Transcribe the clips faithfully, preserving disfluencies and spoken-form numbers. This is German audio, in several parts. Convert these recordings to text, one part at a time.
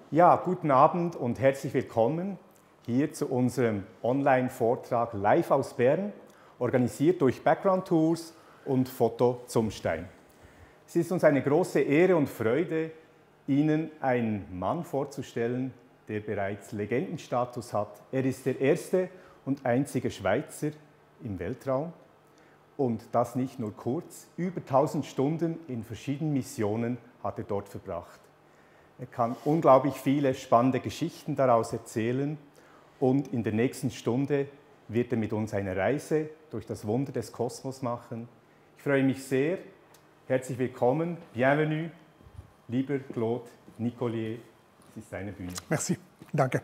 Ja, guten Abend und herzlich willkommen hier zu unserem Online-Vortrag live aus Bern, organisiert durch Background Tours und Foto zum Stein. Es ist uns eine große Ehre und Freude, Ihnen einen Mann vorzustellen, der bereits Legendenstatus hat. Er ist der erste und einzige Schweizer im Weltraum und das nicht nur kurz. Über tausend Stunden in verschiedenen Missionen hat er dort verbracht. Er kann unglaublich viele spannende Geschichten daraus erzählen und in der nächsten Stunde wird er mit uns eine Reise durch das Wunder des Kosmos machen. Ich freue mich sehr. Herzlich willkommen, bienvenue, lieber Claude Nicollier. Es ist deine Bühne. Merci, danke.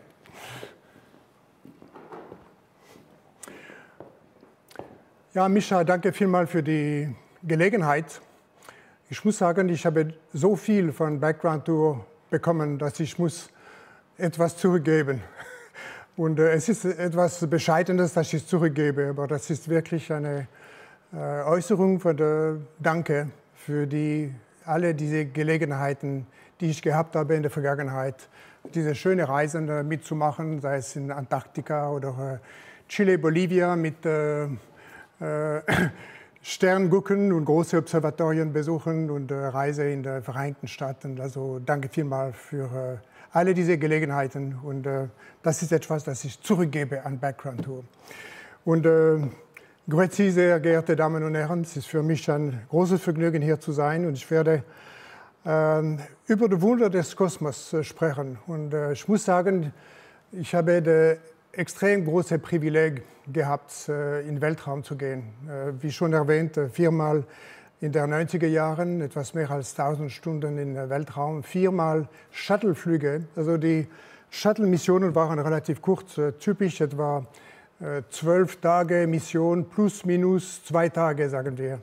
Ja, Mischa, danke vielmals für die Gelegenheit. Ich muss sagen, ich habe so viel von Background Tour bekommen, dass ich muss etwas zurückgeben. Und äh, es ist etwas Bescheidenes, dass ich zurückgebe, aber das ist wirklich eine äh, Äußerung von der Danke für die, alle diese Gelegenheiten, die ich gehabt habe in der Vergangenheit, diese schöne Reisen äh, mitzumachen, sei es in Antarktika oder äh, Chile, Bolivia mit äh, äh, Stern gucken und große Observatorien besuchen und äh, Reise in die Vereinigten Staaten. Also danke vielmals für äh, alle diese Gelegenheiten und äh, das ist etwas, das ich zurückgebe an Background Tour. Und äh, grüezi, sehr geehrte Damen und Herren, es ist für mich ein großes Vergnügen, hier zu sein und ich werde äh, über die Wunder des Kosmos äh, sprechen. Und äh, ich muss sagen, ich habe das extrem große Privileg gehabt, in den Weltraum zu gehen. Wie schon erwähnt, viermal in den neunziger Jahren, etwas mehr als tausend Stunden im Weltraum, viermal Shuttle-Flüge. Also die Shuttle-Missionen waren relativ kurz, typisch etwa zwölf Tage Mission plus minus zwei Tage, sagen wir.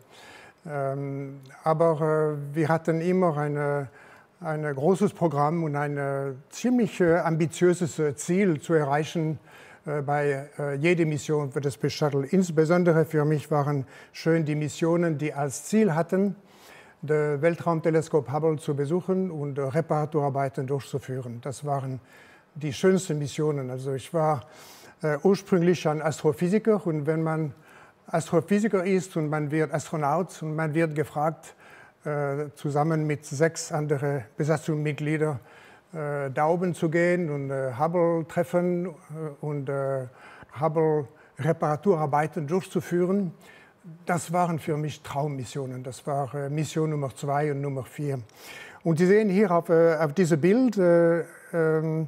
Aber wir hatten immer eine ein großes Programm und ein ziemlich ambitiöses Ziel zu erreichen bei jeder Mission für das Space Shuttle. Insbesondere für mich waren schön die Missionen, die als Ziel hatten, das Weltraumteleskop Hubble zu besuchen und Reparaturarbeiten durchzuführen. Das waren die schönsten Missionen. Also ich war ursprünglich ein Astrophysiker und wenn man Astrophysiker ist und man wird Astronaut und man wird gefragt, zusammen mit sechs anderen Besatzungsmitgliedern äh, da oben zu gehen und äh, Hubble treffen und äh, Hubble Reparaturarbeiten durchzuführen. Das waren für mich Traummissionen. Das war äh, Mission Nummer zwei und Nummer vier. Und Sie sehen hier auf, äh, auf diesem Bild, äh, äh,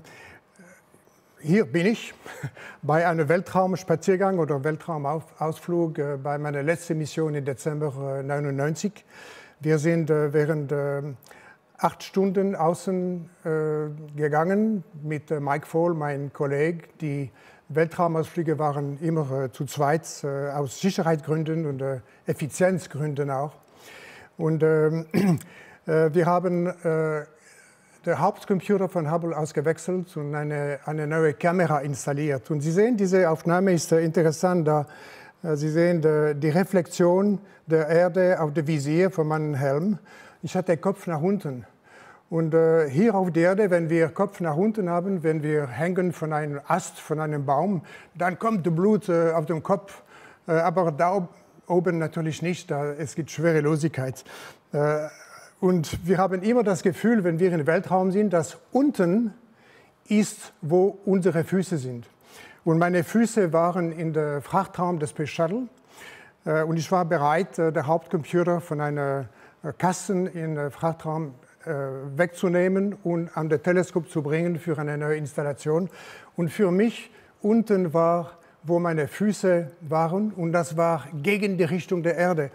hier bin ich bei einem Weltraumspaziergang oder Weltraumausflug äh, bei meiner letzten Mission im Dezember neunzehnhundertneunundneunzig. Wir sind äh, während äh, acht Stunden außen äh, gegangen mit äh, Mike Fall, mein Kollege. Die Weltraumausflüge waren immer äh, zu zweit, äh, aus Sicherheitsgründen und äh, Effizienzgründen auch. Und äh, äh, wir haben äh, den Hauptcomputer von Hubble ausgewechselt und eine, eine neue Kamera installiert. Und Sie sehen, diese Aufnahme ist äh, interessant, da Sie sehen die, die Reflexion der Erde auf dem Visier von meinem Helm. Ich hatte den Kopf nach unten. Und äh, hier auf der Erde, wenn wir den Kopf nach unten haben, wenn wir hängen von einem Ast, von einem Baum, dann kommt das Blut äh, auf den Kopf. Äh, aber da oben natürlich nicht, da, es gibt Schwerelosigkeit. Äh, und wir haben immer das Gefühl, wenn wir im Weltraum sind, dass unten ist, wo unsere Füße sind. Und meine Füße waren in der Frachtraum des Space Shuttle. Und ich war bereit, den Hauptcomputer von einem Kasten in den Frachtraum wegzunehmen und an das Teleskop zu bringen für eine neue Installation. Und für mich unten war, wo meine Füße waren, und das war gegen die Richtung der Erde.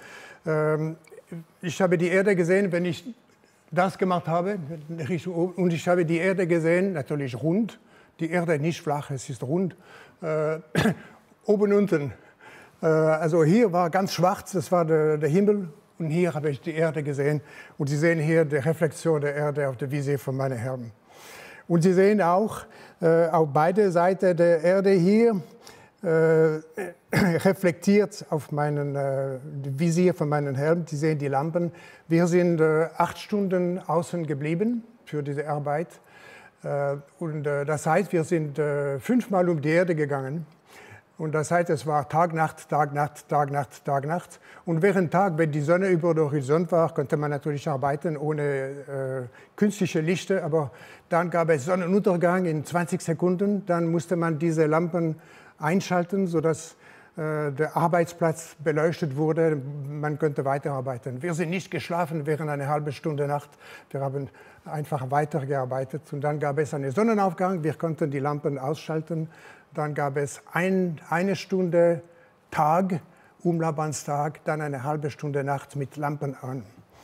Ich habe die Erde gesehen, wenn ich das gemacht habe, und ich habe die Erde gesehen, natürlich rund. Die Erde nicht flach, es ist rund. Äh, oben, unten. Äh, also hier war ganz schwarz, das war der, der Himmel. Und hier habe ich die Erde gesehen. Und Sie sehen hier die Reflexion der Erde auf der Visier von meinem Helm. Und Sie sehen auch äh, auf beide Seiten der Erde hier äh, reflektiert auf meinen äh, Visier von meinem Helm. Sie sehen die Lampen. Wir sind äh, acht Stunden außen geblieben für diese Arbeit. Und das heißt, wir sind fünfmal um die Erde gegangen. Und das heißt, es war Tag, Nacht, Tag, Nacht, Tag, Nacht, Tag, Nacht. Und während Tag, wenn die Sonne über den Horizont war, konnte man natürlich arbeiten ohne äh, künstliche Lichter. Aber dann gab es Sonnenuntergang in zwanzig Sekunden. Dann musste man diese Lampen einschalten, sodass äh, der Arbeitsplatz beleuchtet wurde. Man konnte weiterarbeiten. Wir sind nicht geschlafen während einer halben Stunde Nacht. Wir haben einfach weitergearbeitet. Und dann gab es einen Sonnenaufgang. Wir konnten die Lampen ausschalten. Dann gab es ein, eine Stunde Tag, Umlaufbahnstag, dann eine halbe Stunde Nacht mit Lampen an.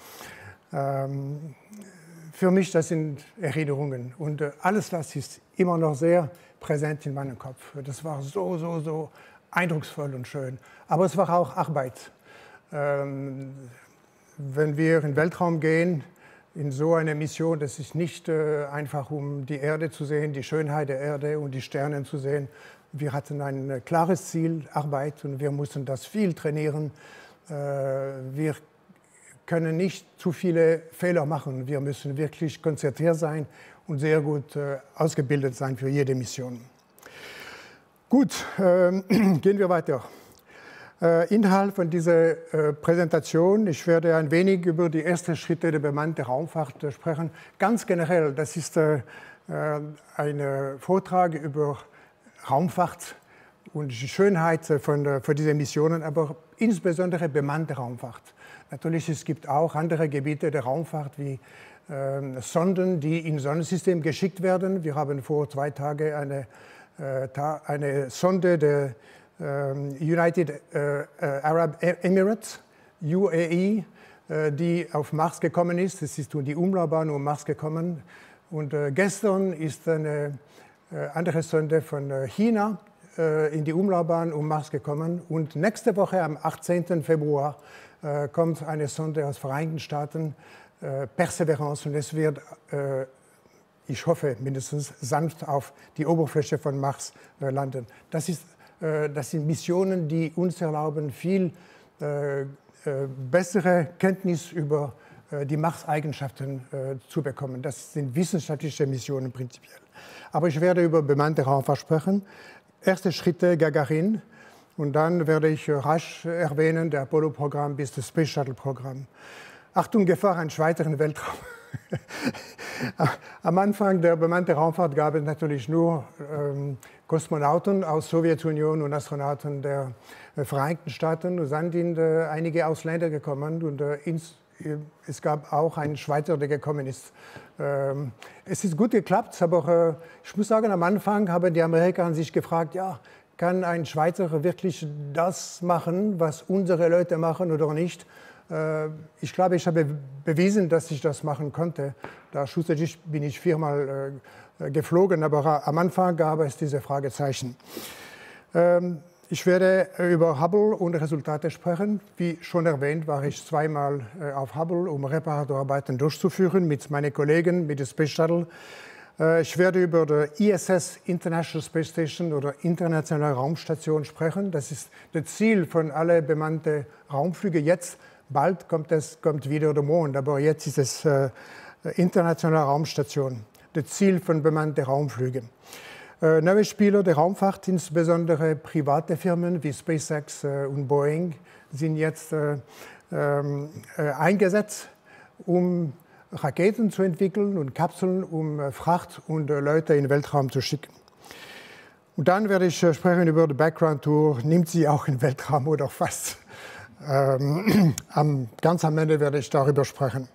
Ähm, für mich, das sind Erinnerungen. Und äh, alles das ist immer noch sehr präsent in meinem Kopf. Das war so, so, so eindrucksvoll und schön. Aber es war auch Arbeit. Ähm, wenn wir in den Weltraum gehen, in so einer Mission, das ist nicht äh, einfach, um die Erde zu sehen, die Schönheit der Erde und die Sterne zu sehen. Wir hatten ein äh, klares Ziel, Arbeit, und wir mussten das viel trainieren. Äh, wir können nicht zu viele Fehler machen. Wir müssen wirklich konzentriert sein und sehr gut äh, ausgebildet sein für jede Mission. Gut, äh, gehen wir weiter. Inhalt von dieser äh, Präsentation. Ich werde ein wenig über die ersten Schritte der bemannten Raumfahrt äh, sprechen. Ganz generell, das ist äh, ein Vortrag über Raumfahrt und die Schönheit von, äh, von diesen Missionen, aber insbesondere bemannte Raumfahrt. Natürlich, es gibt auch andere Gebiete der Raumfahrt, wie äh, Sonden, die ins Sonnensystem geschickt werden. Wir haben vor zwei Tagen eine, äh, eine Sonde der United Arab Emirates, U A E, die auf Mars gekommen ist. Es ist durch die Umlaufbahn um Mars gekommen. Und gestern ist eine andere Sonde von China in die Umlaufbahn um Mars gekommen. Und nächste Woche, am achtzehnten Februar, kommt eine Sonde aus den Vereinigten Staaten, Perseverance. Und es wird, ich hoffe mindestens, sanft auf die Oberfläche von Mars landen. Das ist Das sind Missionen, die uns erlauben, viel äh, äh, bessere Kenntnis über äh, die Mars-Eigenschaften äh, zu bekommen. Das sind wissenschaftliche Missionen prinzipiell. Aber ich werde über bemannte Raumfahrt sprechen. Erste Schritte Gagarin, und dann werde ich rasch erwähnen, der Apollo-Programm bis das Space Shuttle-Programm. Achtung, Gefahr, ein Schweizer im Weltraum. Am Anfang der bemannten Raumfahrt gab es natürlich nur ähm, Kosmonauten aus der Sowjetunion und Astronauten der äh, Vereinigten Staaten. Und dann sind äh, einige Ausländer gekommen, und äh, ins, äh, es gab auch einen Schweizer, der gekommen ist. Ähm, es ist gut geklappt, aber äh, ich muss sagen, am Anfang haben die Amerikaner sich gefragt, ja, kann ein Schweizer wirklich das machen, was unsere Leute machen oder nicht? Ich glaube, ich habe bewiesen, dass ich das machen konnte. Da schlussendlich bin ich viermal äh, geflogen, aber am Anfang gab es diese Fragezeichen. Ähm, ich werde über Hubble und Resultate sprechen. Wie schon erwähnt, war ich zweimal äh, auf Hubble, um Reparaturarbeiten durchzuführen mit meinen Kollegen, mit dem Space Shuttle. Äh, ich werde über die I S S, International Space Station oder Internationale Raumstation, sprechen. Das ist das Ziel von allen bemannten Raumflügen jetzt. Bald kommt, es, kommt wieder der Mond, aber jetzt ist es äh, internationale Raumstation, das Ziel von bemannten Raumflügen. Äh, neue Spieler der Raumfahrt, insbesondere private Firmen wie SpaceX äh, und Boeing, sind jetzt äh, äh, eingesetzt, um Raketen zu entwickeln und Kapseln, um äh, Fracht und äh, Leute in den Weltraum zu schicken. Und dann werde ich äh, sprechen über die Background-Tour, nimmt sie auch in den Weltraum oder fast. Ähm, am, ganz am Ende werde ich darüber sprechen.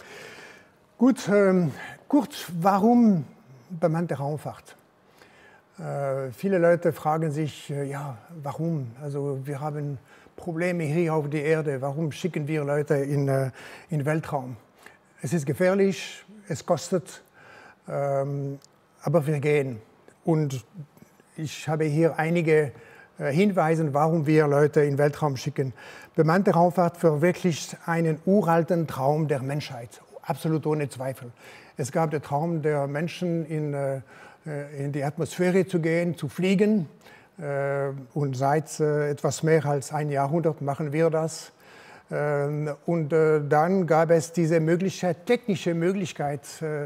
Gut, ähm, kurz, warum bemannte Raumfahrt? Äh, viele Leute fragen sich, äh, ja, warum? Also wir haben Probleme hier auf der Erde, warum schicken wir Leute in, äh, in den Weltraum? Es ist gefährlich, es kostet, ähm, aber wir gehen. Und ich habe hier einige Hinweisen, warum wir Leute in den Weltraum schicken. Bemannte Raumfahrt verwirklicht einen uralten Traum der Menschheit, absolut ohne Zweifel. Es gab den Traum der Menschen, in, in die Atmosphäre zu gehen, zu fliegen. Und seit etwas mehr als ein Jahrhundert machen wir das. Und dann gab es diese Möglichkeit, technische Möglichkeit,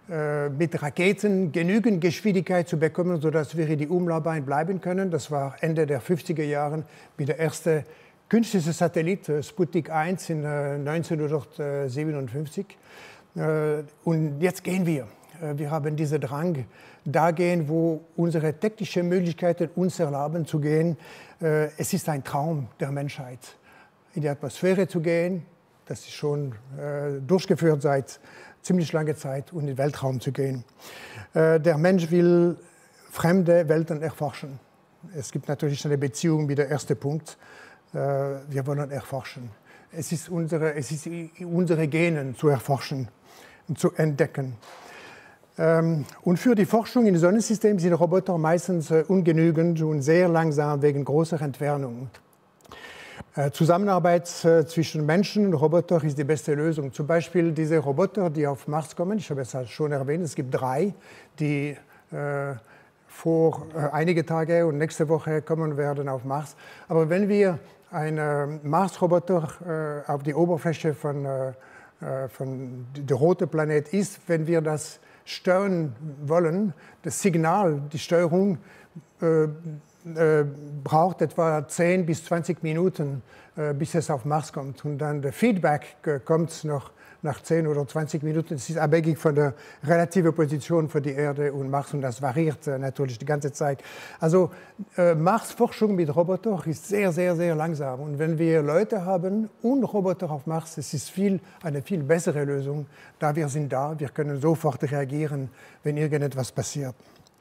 äh, mit Raketen genügend Geschwindigkeit zu bekommen, sodass wir in die Umlaufbahn bleiben können. Das war Ende der fünfziger Jahre mit der ersten künstlichen Satellit, äh, Sputnik eins in äh, neunzehnhundertsiebenundfünfzig. Äh, und jetzt gehen wir. Äh, wir haben diesen Drang, da gehen, wo unsere technischen Möglichkeiten uns erlauben zu gehen. Äh, es ist ein Traum der Menschheit, in die Atmosphäre zu gehen. Das ist schon äh, durchgeführt seit ziemlich langer Zeit, und in den Weltraum zu gehen. Äh, der Mensch will fremde Welten erforschen. Es gibt natürlich eine Beziehung mit dem ersten Punkt. Äh, wir wollen erforschen. Es ist unsere, es ist unsere Genen zu erforschen und zu entdecken. Ähm, und für die Forschung im Sonnensystem sind Roboter meistens äh, ungenügend und sehr langsam wegen großer Entfernungen. Äh, Zusammenarbeit äh, zwischen Menschen und Robotern ist die beste Lösung. Zum Beispiel diese Roboter, die auf Mars kommen. Ich habe es halt schon erwähnt, es gibt drei, die äh, vor äh, einige Tage und nächste Woche kommen werden auf Mars. Aber wenn wir einen Mars-Roboter äh, auf die Oberfläche von, äh, von der roten Planet ist, wenn wir das steuern wollen, das Signal, die Steuerung äh, äh, braucht etwa zehn bis zwanzig Minuten, äh, bis es auf Mars kommt. Und dann der Feedback äh, kommt noch nach zehn oder zwanzig Minuten. Es ist abhängig von der relativen Position für die Erde und Mars, und das variiert äh, natürlich die ganze Zeit. Also äh, Mars-Forschung mit Robotern ist sehr, sehr, sehr langsam. Und wenn wir Leute haben und Roboter auf Mars, es ist viel, eine viel bessere Lösung, da wir sind da, wir können sofort reagieren, wenn irgendetwas passiert.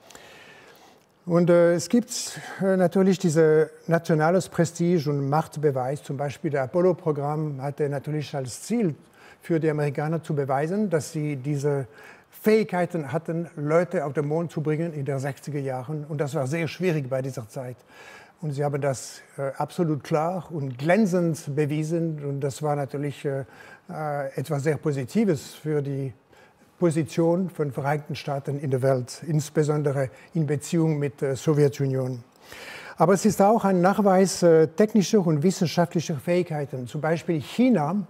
Und äh, es gibt äh, natürlich dieses nationales Prestige und Machtbeweis. Zum Beispiel das Apollo-Programm hatte natürlich als Ziel für die Amerikaner zu beweisen, dass sie diese Fähigkeiten hatten, Leute auf den Mond zu bringen in den sechziger Jahren. Und das war sehr schwierig bei dieser Zeit. Und sie haben das äh, absolut klar und glänzend bewiesen. Und das war natürlich äh, etwas sehr Positives für die Position von Vereinigten Staaten in der Welt, insbesondere in Beziehung mit der Sowjetunion. Aber es ist auch ein Nachweis äh, technischer und wissenschaftlicher Fähigkeiten. Zum Beispiel China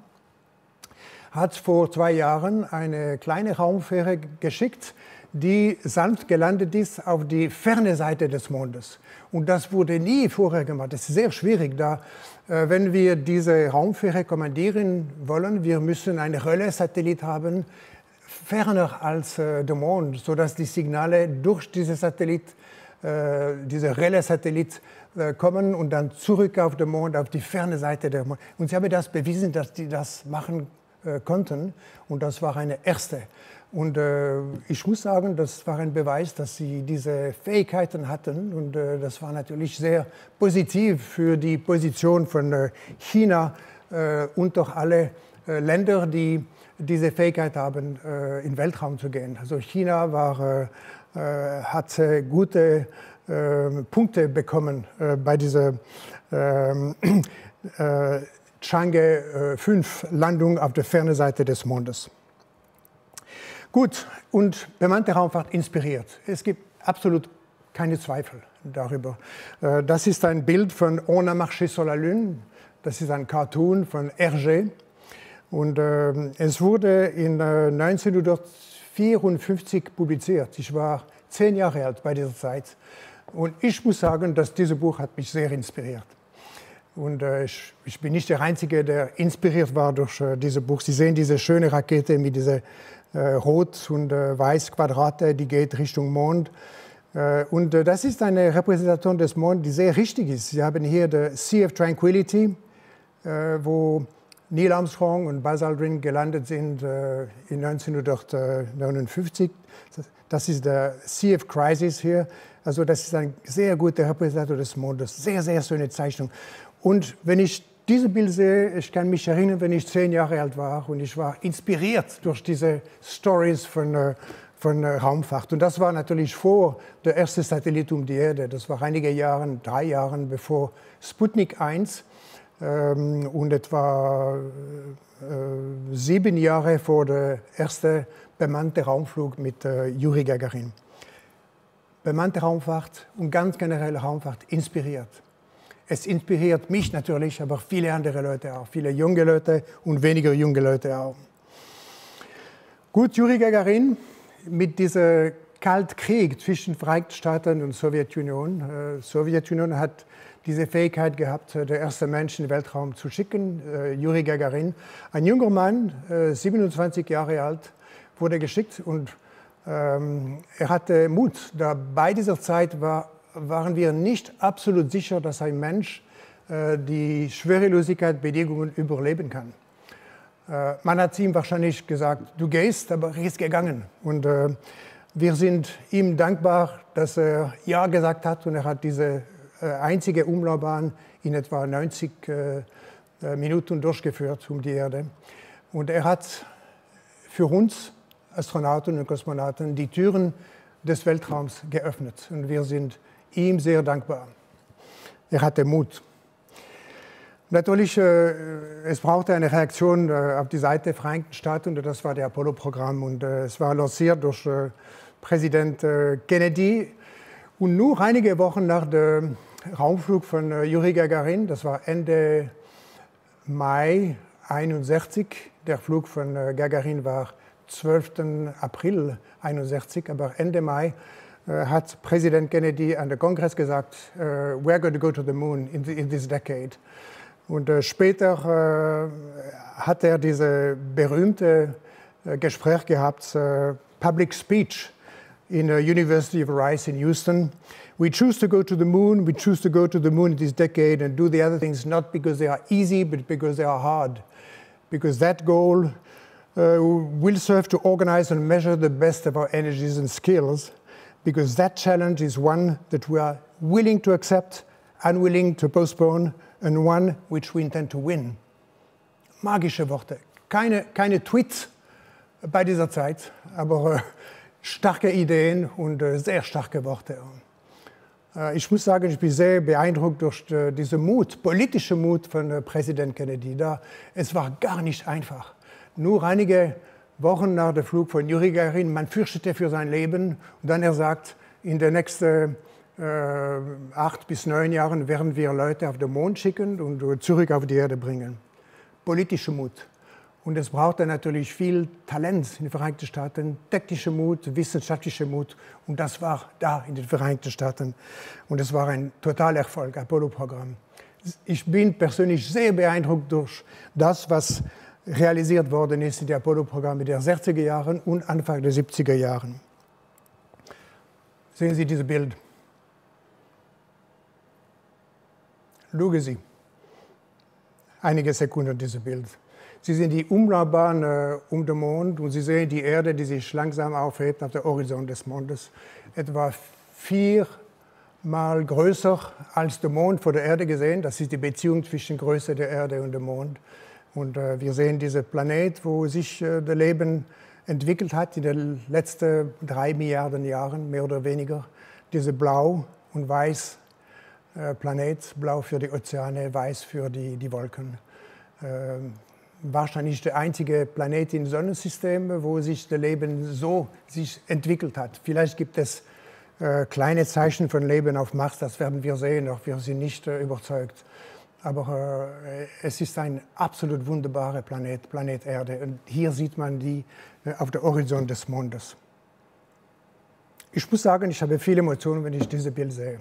hat vor zwei Jahren eine kleine Raumfähre geschickt, die sanft gelandet ist auf die ferne Seite des Mondes. Und das wurde nie vorher gemacht. Das ist sehr schwierig, da, äh, wenn wir diese Raumfähre kommandieren wollen, wir müssen einen Relais-Satellit haben, ferner als äh, der Mond, sodass die Signale durch diesen Satellit, äh, diese Relais-Satellit, äh, kommen und dann zurück auf den Mond, auf die ferne Seite des Mondes. Und sie haben das bewiesen, dass die das machen äh, konnten, und das war eine erste. Und äh, ich muss sagen, das war ein Beweis, dass sie diese Fähigkeiten hatten, und äh, das war natürlich sehr positiv für die Position von äh, China äh, und auch alle äh, Länder, die diese Fähigkeit haben, äh, in den Weltraum zu gehen. Also China war, äh, hat äh, gute äh, Punkte bekommen äh, bei dieser äh, äh, Chang'e fünf Landung auf der fernen Seite des Mondes. Gut, und bemannte Raumfahrt inspiriert. Es gibt absolut keine Zweifel darüber. Äh, das ist ein Bild von On a marché sur la Lune. Das ist ein Cartoon von Hergé. Und äh, es wurde in äh, neunzehnhundertvierundfünfzig publiziert. Ich war zehn Jahre alt bei dieser Zeit. Und ich muss sagen, dass dieses Buch hat mich sehr inspiriert. Und äh, ich, ich bin nicht der Einzige, der inspiriert war durch äh, dieses Buch. Sie sehen diese schöne Rakete mit diesen äh, rot und äh, weiß Quadrate, die geht Richtung Mond. Äh, und äh, das ist eine Repräsentation des Mondes, die sehr richtig ist. Sie haben hier die Sea of Tranquility, äh, wo Neil Armstrong und Buzz Aldrin gelandet sind äh, in neunzehnhundertneunundfünfzig. Das ist der Sea of Crisis hier. Also das ist eine sehr gute Repräsentation des Mondes. Sehr, sehr schöne Zeichnung. Und wenn ich dieses Bild sehe, ich kann mich erinnern, wenn ich zehn Jahre alt war, und ich war inspiriert durch diese Stories von, äh, von äh, Raumfahrt. Und das war natürlich vor der erste Satellit um die Erde. Das war einige Jahre, drei Jahre bevor Sputnik eins. Und etwa äh, sieben Jahre vor der erste bemannte Raumflug mit äh, Juri Gagarin. Bemannte Raumfahrt und ganz generell Raumfahrt inspiriert. Es inspiriert mich natürlich, aber viele andere Leute auch. Viele junge Leute und weniger junge Leute auch. Gut, Juri Gagarin mit diesem Kaltkrieg zwischen Vereinigten Staaten und Sowjetunion. Die äh, Sowjetunion hat diese Fähigkeit gehabt, der erste Mensch in den Weltraum zu schicken, äh, Juri Gagarin. Ein junger Mann, äh, siebenundzwanzig Jahre alt, wurde geschickt und ähm, er hatte Mut. Da bei dieser Zeit war, waren wir nicht absolut sicher, dass ein Mensch äh, die Schwerelosigkeitsbedingungen überleben kann. Äh, man hat ihm wahrscheinlich gesagt, du gehst, aber er ist gegangen. Und äh, wir sind ihm dankbar, dass er Ja gesagt hat und er hat diese einzige Umlaufbahn in etwa neunzig äh, Minuten durchgeführt um die Erde. Und er hat für uns Astronauten und Kosmonauten die Türen des Weltraums geöffnet. Und wir sind ihm sehr dankbar. Er hatte Mut. Natürlich, äh, es brauchte eine Reaktion äh, auf die Seite der Vereinigten Staaten und das war das Apollo-Programm. Und äh, es war lanciert durch äh, Präsident äh, Kennedy. Und nur einige Wochen nach dem Raumflug von äh, Juri Gagarin, das war Ende Mai einundsechzig, der Flug von äh, Gagarin war zwölften April einundsechzig, aber Ende Mai äh, hat Präsident Kennedy an den Kongress gesagt, äh, we're going to go to the moon in, the, in this decade. Und äh, später äh, hat er dieses berühmte äh, Gespräch gehabt, äh, Public Speech in the University of Rice in Houston. We choose to go to the moon, we choose to go to the moon in this decade and do the other things not because they are easy, but because they are hard. Because that goal uh, will serve to organize and measure the best of our energies and skills, because that challenge is one that we are willing to accept, unwilling to postpone, and one which we intend to win. Magische Worte. Keine, keine Tweets bei dieser Zeit, aber äh, starke Ideen und äh, sehr starke Worte. Äh, ich muss sagen, ich bin sehr beeindruckt durch äh, diesen Mut, politischen Mut von äh, Präsident Kennedy. Da, es war gar nicht einfach. Nur einige Wochen nach dem Flug von Juri Gagarin, man fürchtete für sein Leben. Und dann er sagt, in den nächsten äh, acht bis neun Jahren werden wir Leute auf den Mond schicken und äh, zurück auf die Erde bringen. Politischer Mut. Und es brauchte natürlich viel Talent in den Vereinigten Staaten, technischer Mut, wissenschaftlicher Mut. Und das war da in den Vereinigten Staaten. Und es war ein Totalerfolg, Apollo-Programm. Ich bin persönlich sehr beeindruckt durch das, was realisiert worden ist in den Apollo-Programmen der sechziger Jahren und Anfang der siebziger Jahren. Sehen Sie dieses Bild. Schauen Sie einige Sekunden dieses Bild. Sie sehen die Umlaufbahn äh, um den Mond und Sie sehen die Erde, die sich langsam aufhebt auf der Horizont des Mondes. Etwa viermal größer als der Mond vor der Erde gesehen. Das ist die Beziehung zwischen Größe der Erde und dem Mond. Und äh, wir sehen diesen Planet, wo sich äh, das Leben entwickelt hat in den letzten drei Milliarden Jahren, mehr oder weniger. Diese Blau- und Weiß äh, Planet, Blau für die Ozeane, Weiß für die, die Wolken. Äh, Wahrscheinlich der einzige Planet im Sonnensystem, wo sich das Leben so sich entwickelt hat. Vielleicht gibt es äh, kleine Zeichen von Leben auf Mars, das werden wir sehen, doch wir sind nicht äh, überzeugt. Aber äh, es ist ein absolut wunderbarer Planet, Planet Erde. Und hier sieht man die äh, auf der Horizont des Mondes. Ich muss sagen, ich habe viele Emotionen, wenn ich dieses Bild sehe.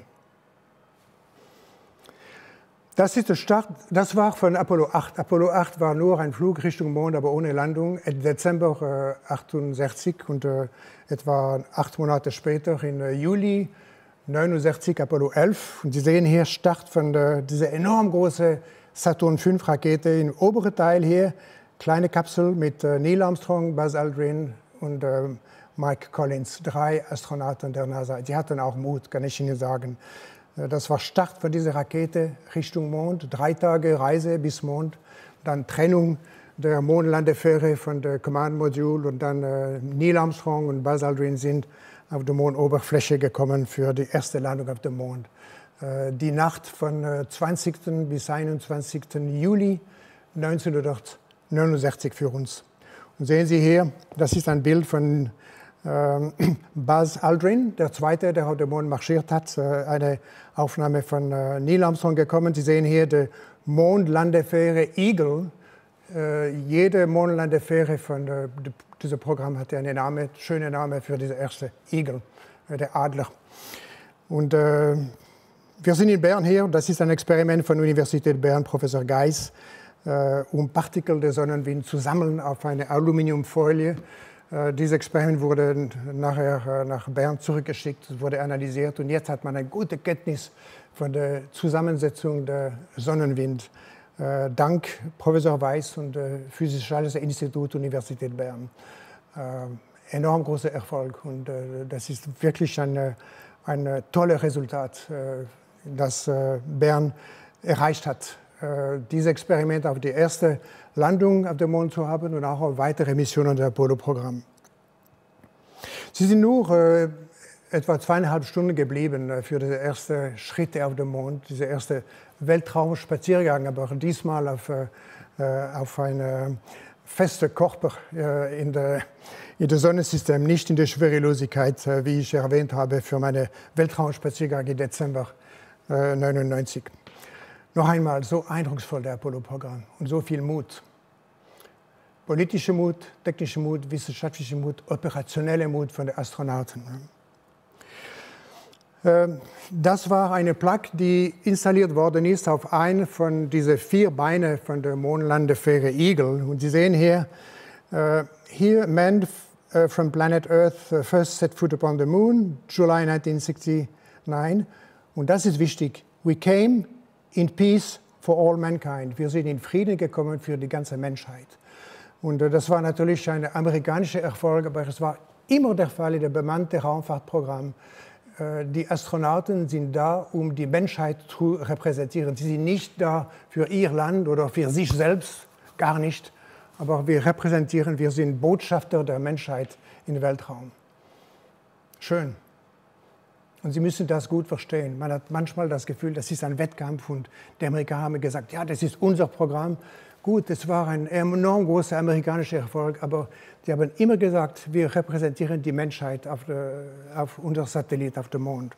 Das ist der Start, das war von Apollo acht. Apollo acht war nur ein Flug Richtung Mond, aber ohne Landung, im Dezember äh, achtundsechzig und äh, etwa acht Monate später, im äh, Juli neunundsechzig, Apollo elf. Und Sie sehen hier Start von der, dieser enorm großen Saturn fünf Rakete im oberen Teil hier, kleine Kapsel mit äh, Neil Armstrong, Buzz Aldrin und äh, Mike Collins, drei Astronauten der NASA. Sie hatten auch Mut, kann ich Ihnen sagen. Das war Start von dieser Rakete Richtung Mond, drei Tage Reise bis Mond, dann Trennung der Mondlandefähre von der Command Module und dann äh, Neil Armstrong und Buzz Aldrin sind auf die Mondoberfläche gekommen für die erste Landung auf dem Mond. Äh, die Nacht von äh, zwanzigsten bis einundzwanzigsten Juli neunzehnhundertneunundsechzig für uns. Und sehen Sie hier, das ist ein Bild von Ähm, Buzz Aldrin, der Zweite, der auf dem Mond marschiert hat, äh, eine Aufnahme von äh, Neil Armstrong gekommen. Sie sehen hier die Mondlandefähre Eagle. Äh, jede Mondlandefähre von äh, Dieses Programm hatte einen Namen, schönen Namen für diesen ersten Igel, der Adler. Und äh, wir sind in Bern hier, das ist ein Experiment von der Universität Bern, Professor Geis, äh, um Partikel der Sonnenwind zu sammeln auf eine Aluminiumfolie. Äh, dieses Experiment wurde nachher äh, nach Bern zurückgeschickt, wurde analysiert und jetzt hat man eine gute Kenntnis von der Zusammensetzung der Sonnenwind, äh, dank Professor Weiss und äh, Physikalisches Institut Universität Bern. Äh, enorm großer Erfolg und äh, das ist wirklich eine, ein tolles Resultat, äh, das äh, Bern erreicht hat, äh, dieses Experiment auf die erste Landung auf dem Mond zu haben und auch auf weitere Missionen des Apollo-Programms. Sie sind nur äh, etwa zweieinhalb Stunden geblieben äh, für die ersten Schritte auf dem Mond, diese erste Weltraumspaziergang, aber diesmal auf, äh, auf einen festen Körper äh, in der in das Sonnensystem, nicht in der Schwerelosigkeit, äh, wie ich erwähnt habe, für meine Weltraumspaziergang im Dezember neunundneunzig. Noch einmal, so eindrucksvoll der Apollo-Programm und so viel Mut. Politischer Mut, technischer Mut, wissenschaftlicher Mut, operationeller Mut von den Astronauten. Das war eine Plaque, die installiert worden ist auf einen von diesen vier Beinen von der Mondlandefähre Eagle. Und Sie sehen hier, uh, here man uh, from planet Earth uh, first set foot upon the moon, July nineteen sixty-nine. Und das ist wichtig. We came in peace for all mankind. Wir sind in Frieden gekommen für die ganze Menschheit. Und das war natürlich ein amerikanischer Erfolg, aber es war immer der Fall in dem bemannten Raumfahrtprogramm. Die Astronauten sind da, um die Menschheit zu repräsentieren. Sie sind nicht da für ihr Land oder für sich selbst, gar nicht. Aber wir repräsentieren, wir sind Botschafter der Menschheit im Weltraum. Schön. Und Sie müssen das gut verstehen. Man hat manchmal das Gefühl, das ist ein Wettkampf und die Amerikaner haben gesagt, ja, das ist unser Programm. Gut, es war ein enorm großer amerikanischer Erfolg, aber die haben immer gesagt, wir repräsentieren die Menschheit auf, der, auf unser Satellit, auf dem Mond.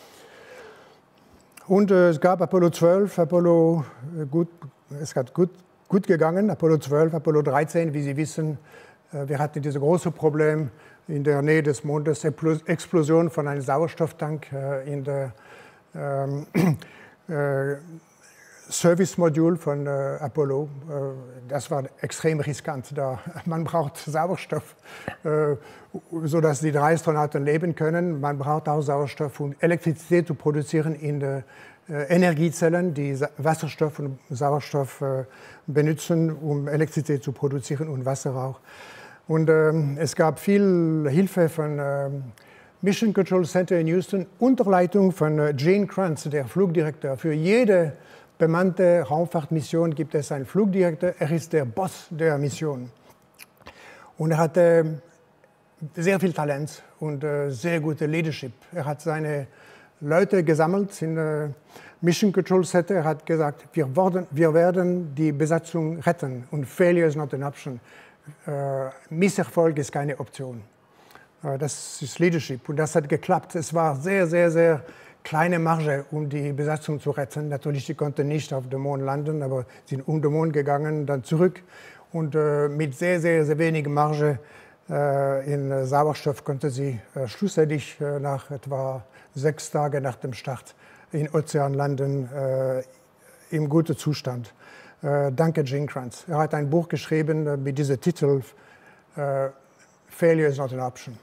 Und äh, es gab Apollo zwölf, Apollo, äh, gut, es hat gut, gut gegangen, Apollo zwölf, Apollo dreizehn, wie Sie wissen, äh, wir hatten dieses große Problem, in der Nähe des Mondes, Explosion von einem Sauerstofftank äh, in der ähm, äh, Service-Modul von äh, Apollo. Äh, das war extrem riskant, da man braucht Sauerstoff, äh, sodass die drei Astronauten leben können. Man braucht auch Sauerstoff, um Elektrizität zu produzieren in den äh, Energiezellen, die Wasserstoff und Sauerstoff äh, benutzen, um Elektrizität zu produzieren und Wasser auch. Und ähm, es gab viel Hilfe von ähm, Mission Control Center in Houston unter Leitung von äh, Gene Kranz, der Flugdirektor. Für jede bemannte Raumfahrtmission gibt es einen Flugdirektor. Er ist der Boss der Mission. Und er hatte sehr viel Talent und äh, sehr gute Leadership. Er hat seine Leute gesammelt in äh, Mission Control Center. Er hat gesagt, wir werden, wir werden die Besatzung retten und failure is not an option. Äh, Misserfolg ist keine Option. Äh, das ist Leadership und das hat geklappt. Es war sehr, sehr, sehr kleine Marge, um die Besatzung zu retten. Natürlich, sie konnten nicht auf dem Mond landen, aber sind um den Mond gegangen, dann zurück. Und äh, mit sehr, sehr, sehr wenig Marge äh, in Sauerstoff konnte sie äh, schlussendlich äh, nach etwa sechs Tagen nach dem Start in Ozean landen, äh, im guten Zustand. Äh, danke, Gene Kranz. Er hat ein Buch geschrieben äh, mit diesem Titel äh, Failure is not an option.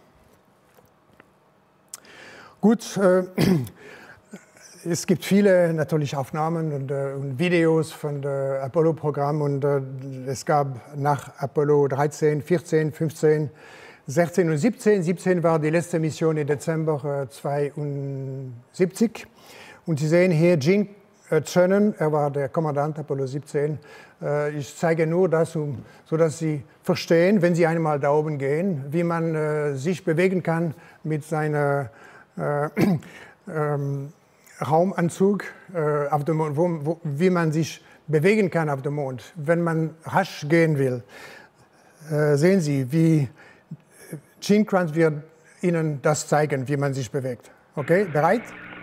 Gut, äh, es gibt viele natürlich Aufnahmen und, äh, und Videos von dem Apollo-Programm und äh, es gab nach Apollo dreizehn, vierzehn, fünfzehn, sechzehn und siebzehn. siebzehn war die letzte Mission im Dezember äh, zweiundsiebzig. Und Sie sehen hier Gene Cernan, er war der Kommandant Apollo siebzehn. Äh, ich zeige nur das, um, sodass Sie verstehen, wenn Sie einmal da oben gehen, wie man äh, sich bewegen kann mit seiner äh, ähm, Raumanzug äh, auf dem Mond, wo, wo, wie man sich bewegen kann auf dem Mond, wenn man rasch gehen will. Äh, sehen Sie, wie Gene Kranz wird Ihnen das zeigen, wie man sich bewegt. Okay, bereit?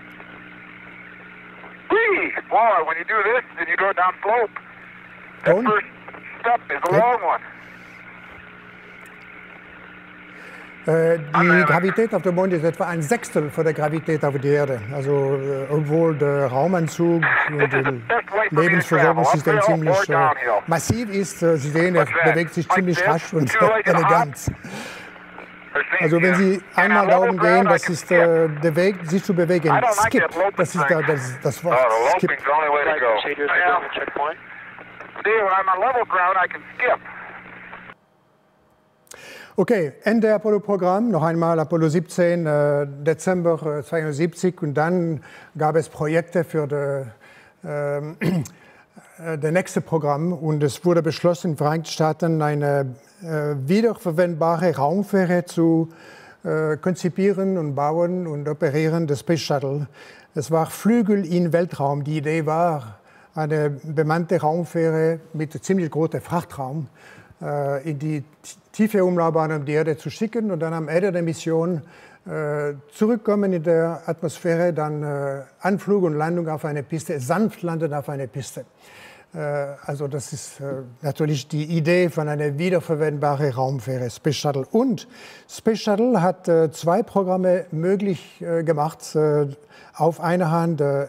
Well, when you do this, then you go down slope. That Don't. first step is a Okay. long one. Äh, die Gravität auf dem Mond ist etwa ein Sechstel von der Gravität auf der Erde. Also äh, obwohl der Raumanzug und das Lebensversorgungssystem ziemlich äh, massiv ist, äh, Sie sehen, er bewegt sich ziemlich rasch und elegant. Also wenn Sie einmal da oben gehen, das ist äh, der Weg, sich zu bewegen. Skip, das ist da, das, das Wort. Skip. Okay, Ende Apollo-Programm, noch einmal Apollo siebzehn, äh, Dezember äh, zweiundsiebzig, und dann gab es Projekte für die, äh, das nächste Programm, und es wurde beschlossen, in den Vereinigten Staaten eine äh, wiederverwendbare Raumfähre zu äh, konzipieren und bauen und operieren, das Space Shuttle. Es war Flügel in Weltraum. Die Idee war, eine bemannte Raumfähre mit ziemlich großem Frachtraum äh, in die tiefe Umlaufbahn um die Erde zu schicken und dann am Ende der Mission äh, zurückkommen in der Atmosphäre, dann äh, Anflug und Landung auf eine Piste, sanft landen auf eine Piste. Äh, also das ist äh, natürlich die Idee von einer wiederverwendbaren Raumfähre, Space Shuttle. Und Space Shuttle hat äh, zwei Programme möglich äh, gemacht. Äh, auf einer Hand äh,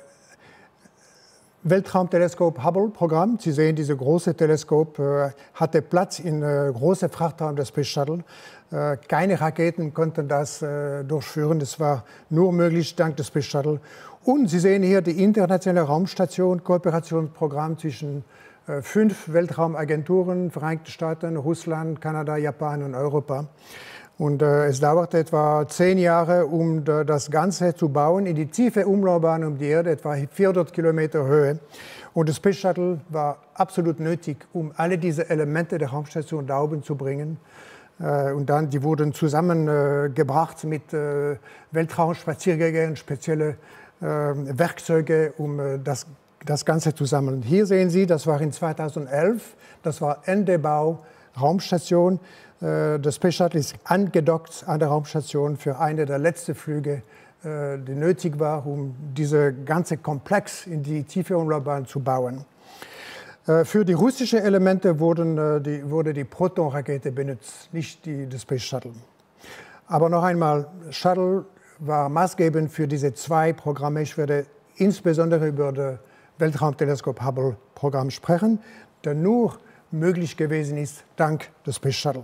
Weltraumteleskop Hubble-Programm. Sie sehen, dieses große Teleskop äh, hatte Platz in äh, große Frachtraum des Space Shuttle. Äh, keine Raketen konnten das äh, durchführen. Das war nur möglich dank des Space Shuttle. Und Sie sehen hier die internationale Raumstation, Kooperationsprogramm zwischen äh, fünf Weltraumagenturen, Vereinigte Staaten, Russland, Kanada, Japan und Europa. Und äh, es dauerte etwa zehn Jahre, um äh, das Ganze zu bauen, in die tiefe Umlaufbahn um die Erde, etwa vierhundert Kilometer Höhe. Und das Space Shuttle war absolut nötig, um alle diese Elemente der Raumstation da oben zu bringen. Äh, und dann, die wurden zusammengebracht äh, mit äh, Weltraumspaziergängen, spezielle äh, Werkzeuge, um äh, das, das Ganze zu sammeln. Hier sehen Sie, das war in zweitausendelf, das war Ende Bau, Raumstation. Das Space Shuttle ist angedockt an der Raumstation für eine der letzten Flüge, die nötig war, um diesen ganzen Komplex in die tiefe Umlaufbahn zu bauen. Für die russischen Elemente wurden die, wurde die Proton-Rakete benutzt, nicht die, das Space Shuttle. Aber noch einmal, Shuttle war maßgebend für diese zwei Programme. Ich werde insbesondere über das Weltraumteleskop Hubble-Programm sprechen, das nur möglich gewesen ist dank des Space Shuttle.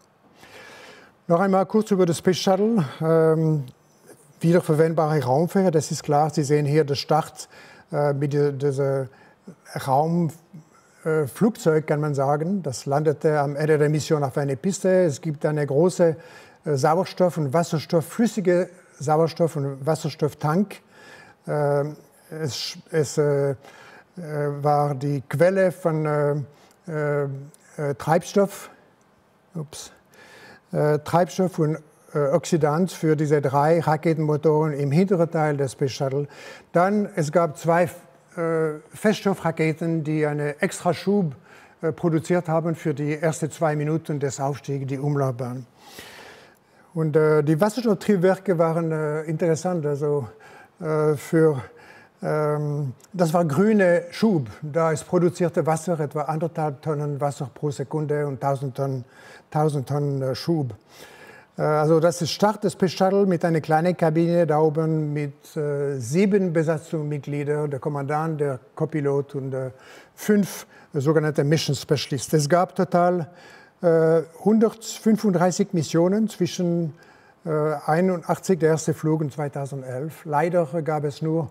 Noch einmal kurz über das Space Shuttle. Ähm, wiederverwendbare Raumfähre, das ist klar. Sie sehen hier den Start äh, mit diesem Raumflugzeug, äh, kann man sagen. Das landete am Ende der Mission auf einer Piste. Es gibt eine große äh, Sauerstoff- und Wasserstoff, flüssige Sauerstoff- und Wasserstofftank. Äh, es es äh, war die Quelle von äh, äh, äh, Treibstoff. Ups. Äh, Treibstoff und äh, Oxidant für diese drei Raketenmotoren im hinteren Teil des Space Shuttle. Dann, es gab zwei äh, Feststoffraketen, die einen extra Schub äh, produziert haben für die ersten zwei Minuten des Aufstiegs, die Umlaufbahn. Und äh, die Wasserstofftriebwerke waren äh, interessant, also äh, für ähm, das war grüne Schub, da es produzierte Wasser, etwa anderthalb Tonnen Wasser pro Sekunde und tausend Tonnen, tausend Tonnen äh, Schub. Äh, also das ist Start des Space Shuttle mit einer kleinen Kabine da oben mit äh, sieben Besatzungsmitgliedern, der Kommandant, der Copilot und äh, fünf äh, sogenannte Mission Specialists. Es gab total äh, hundertfünfunddreißig Missionen zwischen äh, einundachtzig, der erste Flug, und zweitausendelf. Leider gab es nur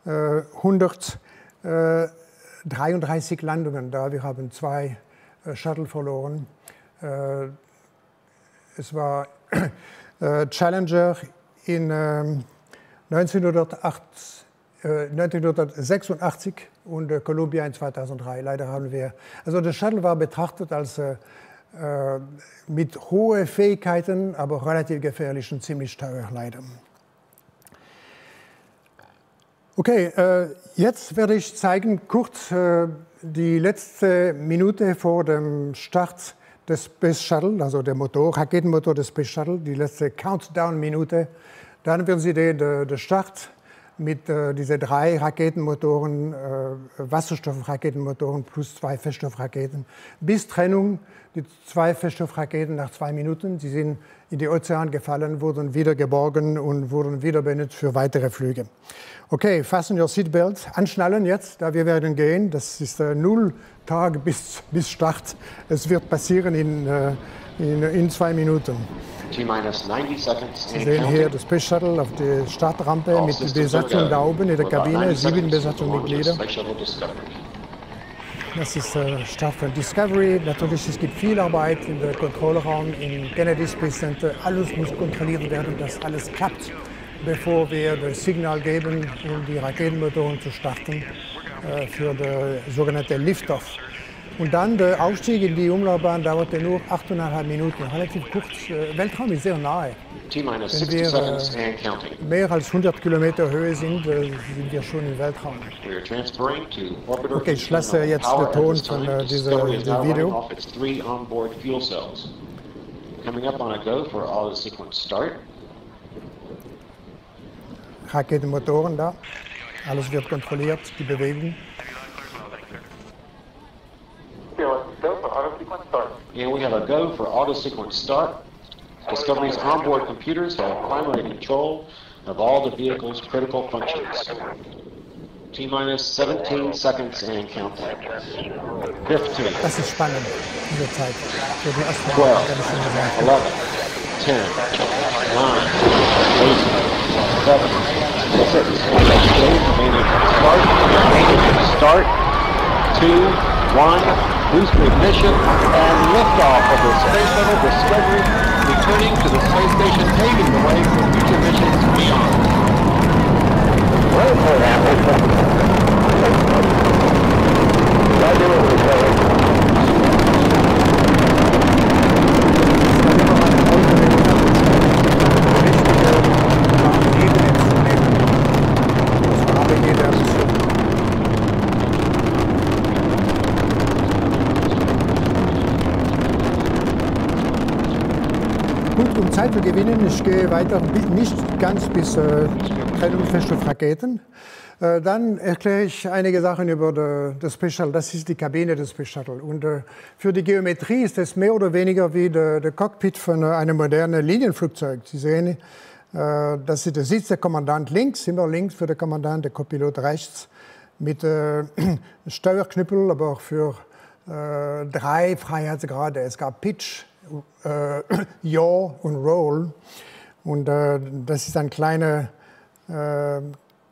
hundertdreiunddreißig Landungen da. Wir haben zwei äh, Shuttle verloren. Äh, es war äh, Challenger in äh, neunzehnhundertsechsundachtzig und äh, Columbia in zweitausenddrei. Leider haben wir, also das Shuttle war betrachtet als äh, mit hohen Fähigkeiten, aber relativ gefährlich und ziemlich teuer, leider. Okay, äh, jetzt werde ich zeigen kurz äh, die letzte Minute vor dem Start des Space Shuttle, also der Motor, Raketenmotor des Space Shuttle, die letzte Countdown-Minute. Dann werden Sie den, den Start mit äh, diesen drei Raketenmotoren, äh, Wasserstoffraketenmotoren plus zwei Feststoffraketen, bis Trennung, die zwei Feststoffraketen nach zwei Minuten, sie sind in den Ozean gefallen, wurden wieder geborgen und wurden wieder benutzt für weitere Flüge. Okay, fasten your seatbelt, anschnallen jetzt, da wir werden gehen, das ist äh, null Tage bis, bis Start, es wird passieren in, äh, in, in zwei Minuten. Sie sehen hier das Space Shuttle auf der Startrampe mit der Besatzung da oben in der Kabine, sieben Besatzungsmitglieder. Das ist der Start von Discovery. Natürlich, es gibt viel Arbeit in der Kontrollraum im Kennedy Space Center. Alles muss kontrolliert werden, dass alles klappt, bevor wir das Signal geben, um die Raketenmotoren zu starten äh, für den sogenannten Liftoff. Und dann der Aufstieg in die Umlaufbahn dauerte nur achteinhalb Minuten, relativ kurz. Weltraum ist sehr nahe. Wenn wir äh, mehr als hundert Kilometer Höhe sind, äh, sind wir schon im Weltraum. Okay, ich lasse jetzt den Ton von äh, diesem Video. Raketenmotoren da, alles wird kontrolliert, die Bewegung. And we have a go for auto sequence start. Discovery's onboard computers have primary control of all the vehicle's critical functions. T-minus seventeen seconds and counting. fifteen. Das ist spannend, diese Zeit. twelve, eleven, ten, nine, eight, seven, six, start, start, two, one. Booster ignition and liftoff of the Space Shuttle Discovery, returning to the space station, paving the way for future missions beyond. Um Zeit zu gewinnen, ich gehe weiter, nicht ganz bis äh, Trennung Feststoffraketen. Äh, dann erkläre ich einige Sachen über das Space Shuttle. Das ist die Kabine des Space Shuttle. Und äh, für die Geometrie ist es mehr oder weniger wie der Cockpit von äh, einem modernen Linienflugzeug. Sie sehen, äh, das ist der Sitz der Kommandant links, immer links für den Kommandant, der Copilot rechts, mit äh, Steuerknüppel, aber auch für äh, drei Freiheitsgrade. Es gab Pitch, Äh, Yaw und Roll. Und äh, das ist ein kleiner äh,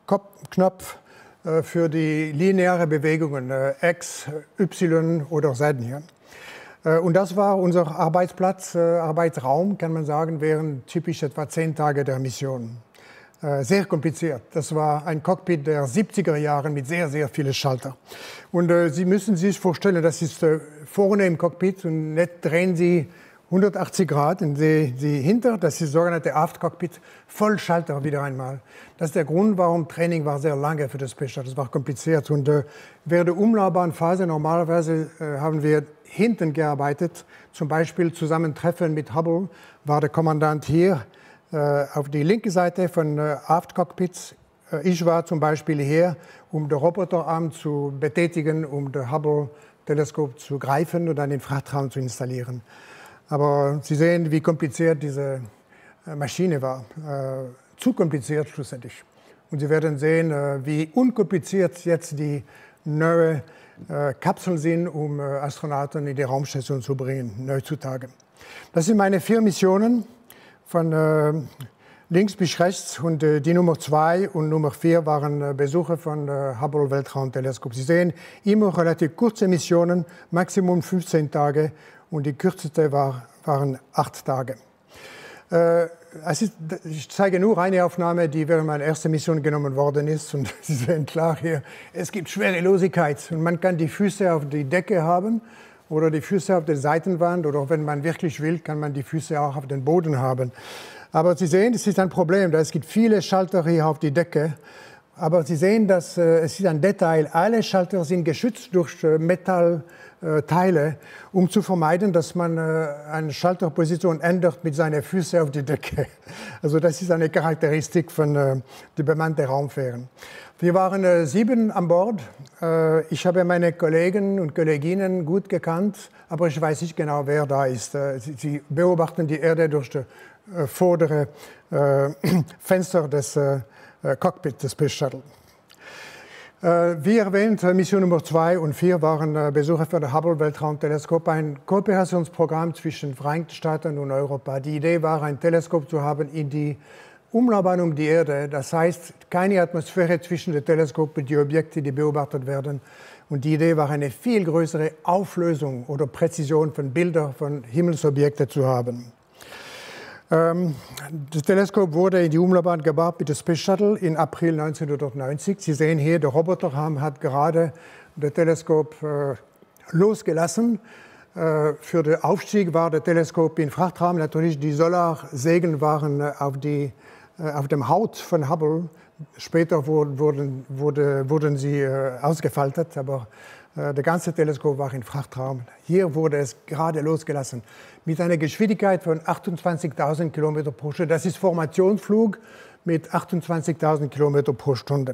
Knopf äh, für die lineare Bewegungen, äh, X, Y oder Seitenhieb. Äh, und das war unser Arbeitsplatz, äh, Arbeitsraum, kann man sagen, während typisch etwa zehn Tage der Mission. Äh, sehr kompliziert. Das war ein Cockpit der siebziger Jahre mit sehr, sehr vielen Schaltern. Und äh, Sie müssen sich vorstellen, das ist äh, vorne im Cockpit und nicht drehen Sie hundertachtzig Grad und Sie, Sie hinter, das ist das sogenannte Aft-Cockpit, Vollschalter wieder einmal. Das ist der Grund, warum Training war sehr lange für das Space Shuttle. Das war kompliziert. Und äh, während der Umlaufbahnphase normalerweise äh, haben wir hinten gearbeitet. Zum Beispiel Zusammentreffen mit Hubble war der Kommandant hier äh, auf die linke Seite von äh, Aft-Cockpits. Äh, ich war zum Beispiel hier, um den Roboterarm zu betätigen, um das Hubble-Teleskop zu greifen und dann den Frachtraum zu installieren. Aber Sie sehen, wie kompliziert diese Maschine war. Äh, zu kompliziert schlussendlich. Und Sie werden sehen, äh, wie unkompliziert jetzt die neuen äh, Kapseln sind, um äh, Astronauten in die Raumstation zu bringen, heutzutage. Das sind meine vier Missionen, von äh, links bis rechts. Und äh, die Nummer zwei und Nummer vier waren äh, Besuche von äh, Hubble Weltraumteleskop. Sie sehen immer relativ kurze Missionen, Maximum fünfzehn Tage. Und die kürzeste war, waren acht Tage. Äh, es ist, ich zeige nur eine Aufnahme, die während meiner ersten Mission genommen worden ist. Und Sie sehen klar hier, es gibt Schwerelosigkeit. Und man kann die Füße auf die Decke haben oder die Füße auf der Seitenwand. Oder wenn man wirklich will, kann man die Füße auch auf den Boden haben. Aber Sie sehen, es ist ein Problem. Es gibt viele Schalter hier auf die Decke. Aber Sie sehen, dass äh, es ist ein Detail, alle Schalter sind geschützt durch äh, Metallteile, um zu vermeiden, dass man äh, eine Schalterposition ändert mit seinen Füßen auf die Decke. Also das ist eine Charakteristik von äh, den bemannten Raumfähren. Wir waren äh, sieben an Bord. Äh, ich habe meine Kollegen und Kolleginnen gut gekannt, aber ich weiß nicht genau, wer da ist. Äh, sie, sie beobachten die Erde durch das äh, vordere äh, Fenster des äh, Cockpit des Space Shuttle. Wie erwähnt, Mission Nummer zwei und vier waren Besuche für das Hubble-Weltraumteleskop, ein Kooperationsprogramm zwischen Vereinigten Staaten und Europa. Die Idee war, ein Teleskop zu haben in die Umlaufbahn um die Erde. Das heißt, keine Atmosphäre zwischen den Teleskopen und die Objekte, die beobachtet werden. Und die Idee war, eine viel größere Auflösung oder Präzision von Bildern von Himmelsobjekten zu haben. Das Teleskop wurde in die Umlaufbahn gebracht mit dem Space Shuttle im April neunzehnhundertneunzig. Sie sehen hier, der Roboterarm hat gerade das Teleskop äh, losgelassen. Äh, für den Aufstieg war das Teleskop im Frachtraum. Natürlich, die Solarsegel waren äh, auf, die, äh, auf dem Haut von Hubble. Später wurden, wurden, wurde, wurden sie äh, ausgefaltet, aber äh, das ganze Teleskop war im Frachtraum. Hier wurde es gerade losgelassen mit einer Geschwindigkeit von achtundzwanzigtausend Kilometer pro Stunde. Das ist Formationsflug mit achtundzwanzigtausend Kilometer pro Stunde.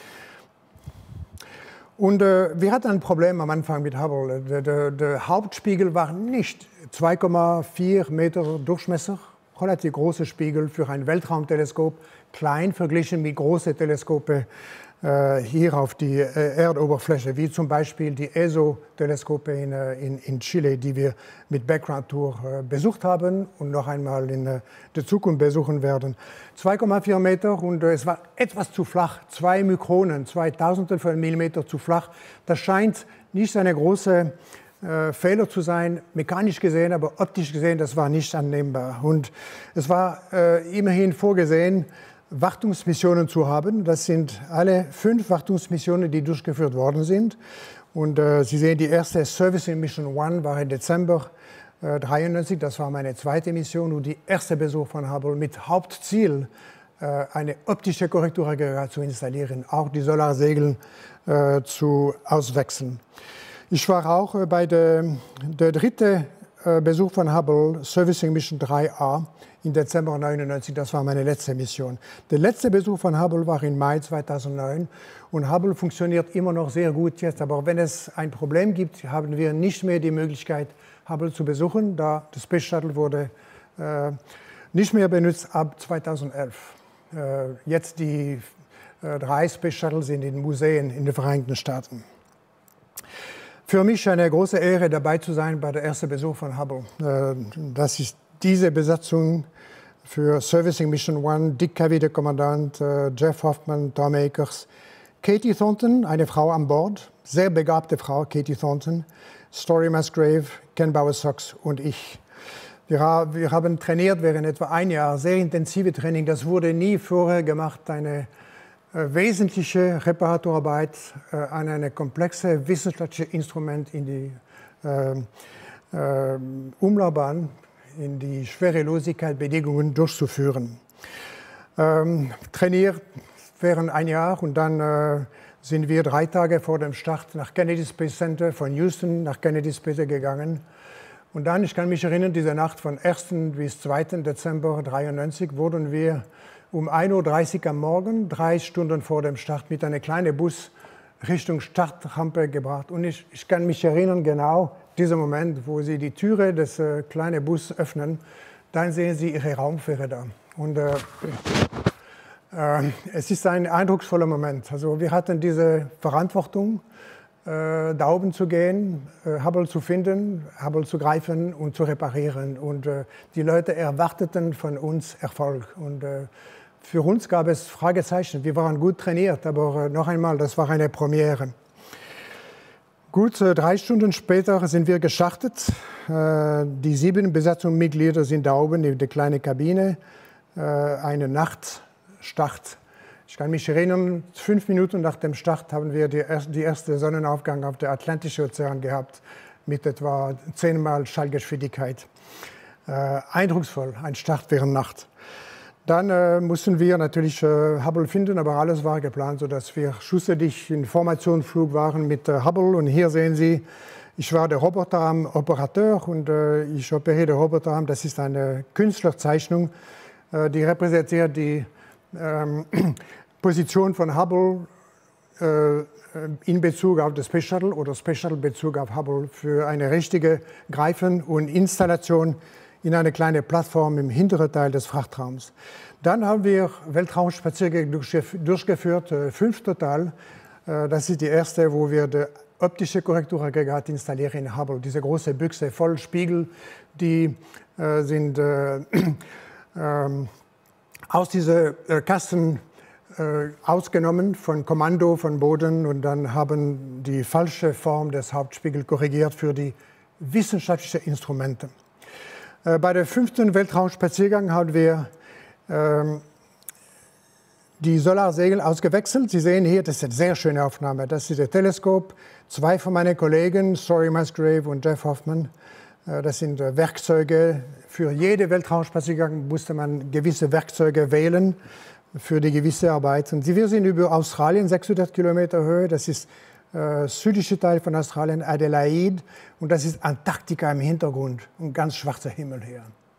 Und äh, wir hatten ein Problem am Anfang mit Hubble. Der, der, der Hauptspiegel war nicht zwei Komma vier Meter Durchmesser, relativ großer Spiegel für ein Weltraumteleskop, klein verglichen mit großen Teleskopen äh, hier auf die äh, Erdoberfläche, wie zum Beispiel die E S O-Teleskope in, äh, in, in Chile, die wir mit Background Tour äh, besucht haben und noch einmal in äh, der Zukunft besuchen werden. zwei Komma vier Meter und äh, es war etwas zu flach, zwei Mikronen, zwei Tausendstel von Millimeter zu flach. Das scheint nicht eine große äh, Fehler zu sein, mechanisch gesehen, aber optisch gesehen, das war nicht annehmbar. Und es war äh, immerhin vorgesehen, Wartungsmissionen zu haben. Das sind alle fünf Wartungsmissionen, die durchgeführt worden sind. Und äh, Sie sehen, die erste Servicing Mission One war im Dezember neunzehnhundertdreiundneunzig. Das war meine zweite Mission und die erste Besuch von Hubble mit Hauptziel, äh, eine optische Korrekturaggregat zu installieren, auch die Solarsegel äh, zu auswechseln. Ich war auch äh, bei der, der dritte äh, Besuch von Hubble, Servicing Mission drei a, im Dezember neunzehnhundertneunundneunzig, das war meine letzte Mission. Der letzte Besuch von Hubble war im Mai zweitausendneun und Hubble funktioniert immer noch sehr gut jetzt. Aber wenn es ein Problem gibt, haben wir nicht mehr die Möglichkeit, Hubble zu besuchen, da das Space Shuttle wurde äh, nicht mehr benutzt ab zweitausendelf. Äh, jetzt die äh, drei Space Shuttle sind in Museen in den Vereinigten Staaten. Für mich eine große Ehre, dabei zu sein bei der ersten Besuch von Hubble. Äh, das ist diese Besatzung für Servicing Mission One, Dick Cavey, der Kommandant, äh, Jeff Hoffman, Tom Akers, Katie Thornton, eine Frau an Bord, sehr begabte Frau, Katie Thornton, Story Musgrave, Ken Bowersox und ich. Wir, wir haben trainiert während etwa ein Jahr, sehr intensive Training. Das wurde nie vorher gemacht, eine äh, wesentliche Reparaturarbeit äh, an einem komplexen wissenschaftlichen Instrument in die äh, äh, Umlaufbahn, in die Schwerelosigkeitsbedingungen durchzuführen. Ähm, trainiert während ein Jahr und dann äh, sind wir drei Tage vor dem Start nach Kennedy Space Center, von Houston nach Kennedy Space Center gegangen. Und dann, ich kann mich erinnern, diese Nacht von ersten bis zweiten Dezember neunzehnhundertdreiundneunzig wurden wir um ein Uhr dreißig am Morgen, drei Stunden vor dem Start, mit einem kleinen Bus Richtung Startrampe gebracht. Und ich, ich kann mich erinnern, genau dieser Moment, wo Sie die Türe des äh, kleinen Busses öffnen, dann sehen Sie Ihre Raumfähre da. Und äh, äh, es ist ein eindrucksvoller Moment. Also wir hatten diese Verantwortung, äh, da oben zu gehen, äh, Hubble zu finden, Hubble zu greifen und zu reparieren. Und äh, die Leute erwarteten von uns Erfolg. Und äh, für uns gab es Fragezeichen. Wir waren gut trainiert, aber äh, noch einmal, das war eine Premiere. Gut, drei Stunden später sind wir gestartet. Die sieben Besatzungsmitglieder sind da oben in der kleinen Kabine. Eine Nachtstart. Ich kann mich erinnern, fünf Minuten nach dem Start haben wir die erste Sonnenaufgang auf dem Atlantischen Ozean gehabt mit etwa zehnmal Schallgeschwindigkeit. Eindrucksvoll, ein Start während Nacht. Dann äh, mussten wir natürlich äh, Hubble finden, aber alles war geplant, sodass wir schlussendlich in Formationsflug waren mit äh, Hubble. Und hier sehen Sie, ich war der Roboterarm-Operateur und äh, ich operiere den Roboterarm. Das ist eine Künstlerzeichnung, äh, die repräsentiert die ähm, Position von Hubble äh, in Bezug auf das Space Shuttle oder Space Shuttle in Bezug auf Hubble für eine richtige Greifen und Installation in eine kleine Plattform im hinteren Teil des Frachtraums. Dann haben wir Weltraumspaziergänge durchgeführt, fünf total. Das ist die erste, wo wir das optische Korrekturaggregat installieren in Hubble. Diese große Büchse voll Spiegel, die äh, sind äh, äh, aus diesem äh, Kasten äh, ausgenommen von Kommando von Boden und dann haben die falsche Form des Hauptspiegels korrigiert für die wissenschaftlichen Instrumente. Bei der fünften Weltraumspaziergang haben wir ähm, die Solarsegel ausgewechselt. Sie sehen hier, das ist eine sehr schöne Aufnahme. Das ist das Teleskop. Zwei von meinen Kollegen, Story Musgrave und Jeff Hoffman, äh, das sind äh, Werkzeuge. Für jede Weltraumspaziergang musste man gewisse Werkzeuge wählen für die gewisse Arbeit. Und wir sind über Australien, sechshundert Kilometer Höhe. Das ist Äh, südliche Teil von Australien, Adelaide, und das ist Antarktika im Hintergrund und ganz schwarzer Himmel hier.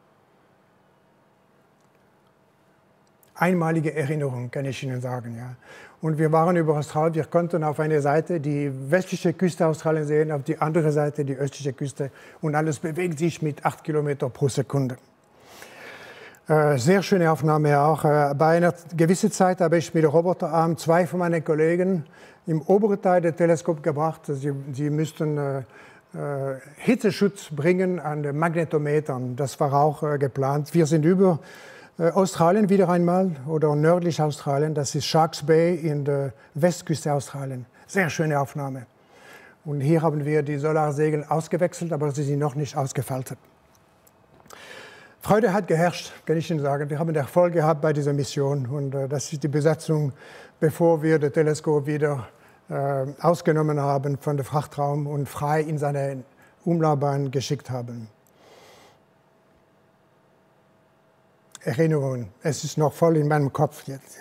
Einmalige Erinnerung, kann ich Ihnen sagen. Ja. Und wir waren über Australien, wir konnten auf einer Seite die westliche Küste Australiens sehen, auf die andere Seite die östliche Küste und alles bewegt sich mit acht Kilometer pro Sekunde. Äh, sehr schöne Aufnahme auch. Äh, bei einer gewissen Zeit habe ich mit dem Roboterarm zwei von meinen Kollegen im oberen Teil des Teleskops gebracht. Sie, sie müssten äh, äh, Hitzeschutz bringen an den Magnetometern. Das war auch äh, geplant. Wir sind über äh, Australien wieder einmal oder nördlich Australien. Das ist Sharks Bay in der Westküste Australien. Sehr schöne Aufnahme. Und hier haben wir die Solarsegel ausgewechselt, aber sie sind noch nicht ausgefaltet. Freude hat geherrscht, kann ich Ihnen sagen. Wir haben Erfolg gehabt bei dieser Mission und äh, das ist die Besatzung, bevor wir das Teleskop wieder äh, ausgenommen haben von dem Frachtraum und frei in seine Umlaufbahn geschickt haben. Erinnerungen, es ist noch voll in meinem Kopf jetzt.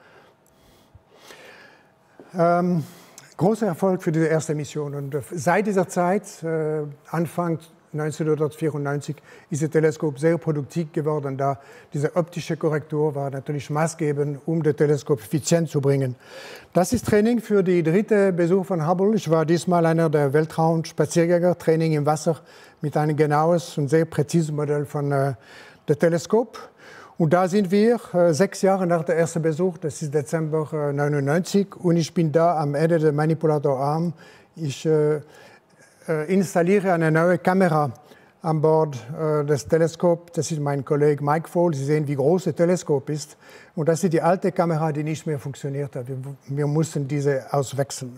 Ähm, großer Erfolg für diese erste Mission und äh, seit dieser Zeit, äh, Anfang neunzehnhundertvierundneunzig, ist das Teleskop sehr produktiv geworden, da diese optische Korrektur war natürlich maßgebend, um das Teleskop effizient zu bringen. Das ist Training für die dritte Besuch von Hubble. Ich war diesmal einer der Weltraumspaziergänger, Training im Wasser mit einem genaues und sehr präzises Modell von äh, dem Teleskop. Und da sind wir äh, sechs Jahre nach dem ersten Besuch, das ist Dezember äh, neunundneunzig, und ich bin da am Ende des Manipulatorarms. Ich äh, installiere eine neue Kamera an Bord äh, des Teleskops. Das ist mein Kollege Mike Foale. Sie sehen, wie groß das Teleskop ist. Und das ist die alte Kamera, die nicht mehr funktioniert hat. Wir, wir mussten diese auswechseln.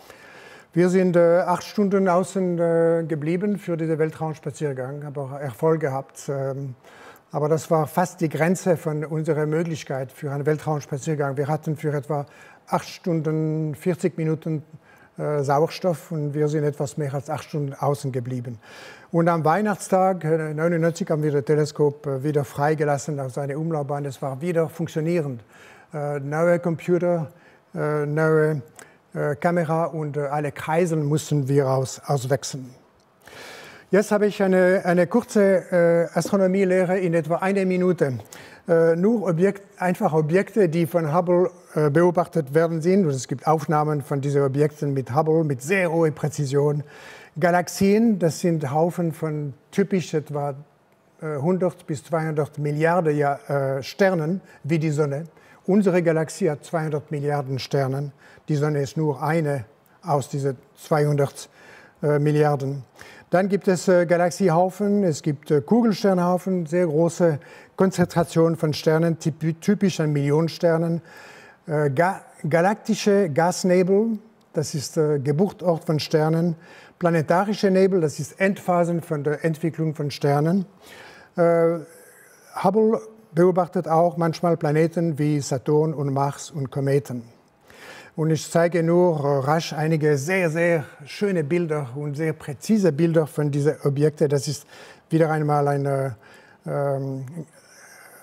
Wir sind äh, acht Stunden außen äh, geblieben für diesen Weltraumspaziergang, aber Erfolg gehabt. Ähm, aber das war fast die Grenze von unserer Möglichkeit für einen Weltraumspaziergang. Wir hatten für etwa acht Stunden, vierzig Minuten Äh, Sauerstoff und wir sind etwas mehr als acht Stunden außen geblieben. Und am Weihnachtstag äh, neunundneunzig haben wir das Teleskop äh, wieder freigelassen auf seine Umlaufbahn. Es war wieder funktionierend. Äh, neue Computer, äh, neue äh, Kamera und äh, alle Kreisel mussten wir aus, auswechseln. Jetzt habe ich eine, eine kurze äh, Astronomielehre in etwa eine Minute. Äh, nur Objekt, einfach Objekte, die von Hubble äh, beobachtet werden sind. Und es gibt Aufnahmen von diesen Objekten mit Hubble mit sehr hoher Präzision. Galaxien, das sind Haufen von typisch etwa äh, hundert bis zweihundert Milliarden Jahr, äh, Sternen, wie die Sonne. Unsere Galaxie hat zweihundert Milliarden Sternen. Die Sonne ist nur eine aus diesen zweihundert äh, Milliarden. Dann gibt es äh, Galaxiehaufen, es gibt äh, Kugelsternhaufen, sehr große Konzentration von Sternen, typisch an Millionensternen. Äh, ga galaktische Gasnebel, das ist der äh, Geburtsort von Sternen. Planetarische Nebel, das ist Endphasen von der Entwicklung von Sternen. Äh, Hubble beobachtet auch manchmal Planeten wie Saturn und Mars und Kometen. Und ich zeige nur rasch einige sehr, sehr schöne Bilder und sehr präzise Bilder von diesen Objekten. Das ist wieder einmal ein ähm,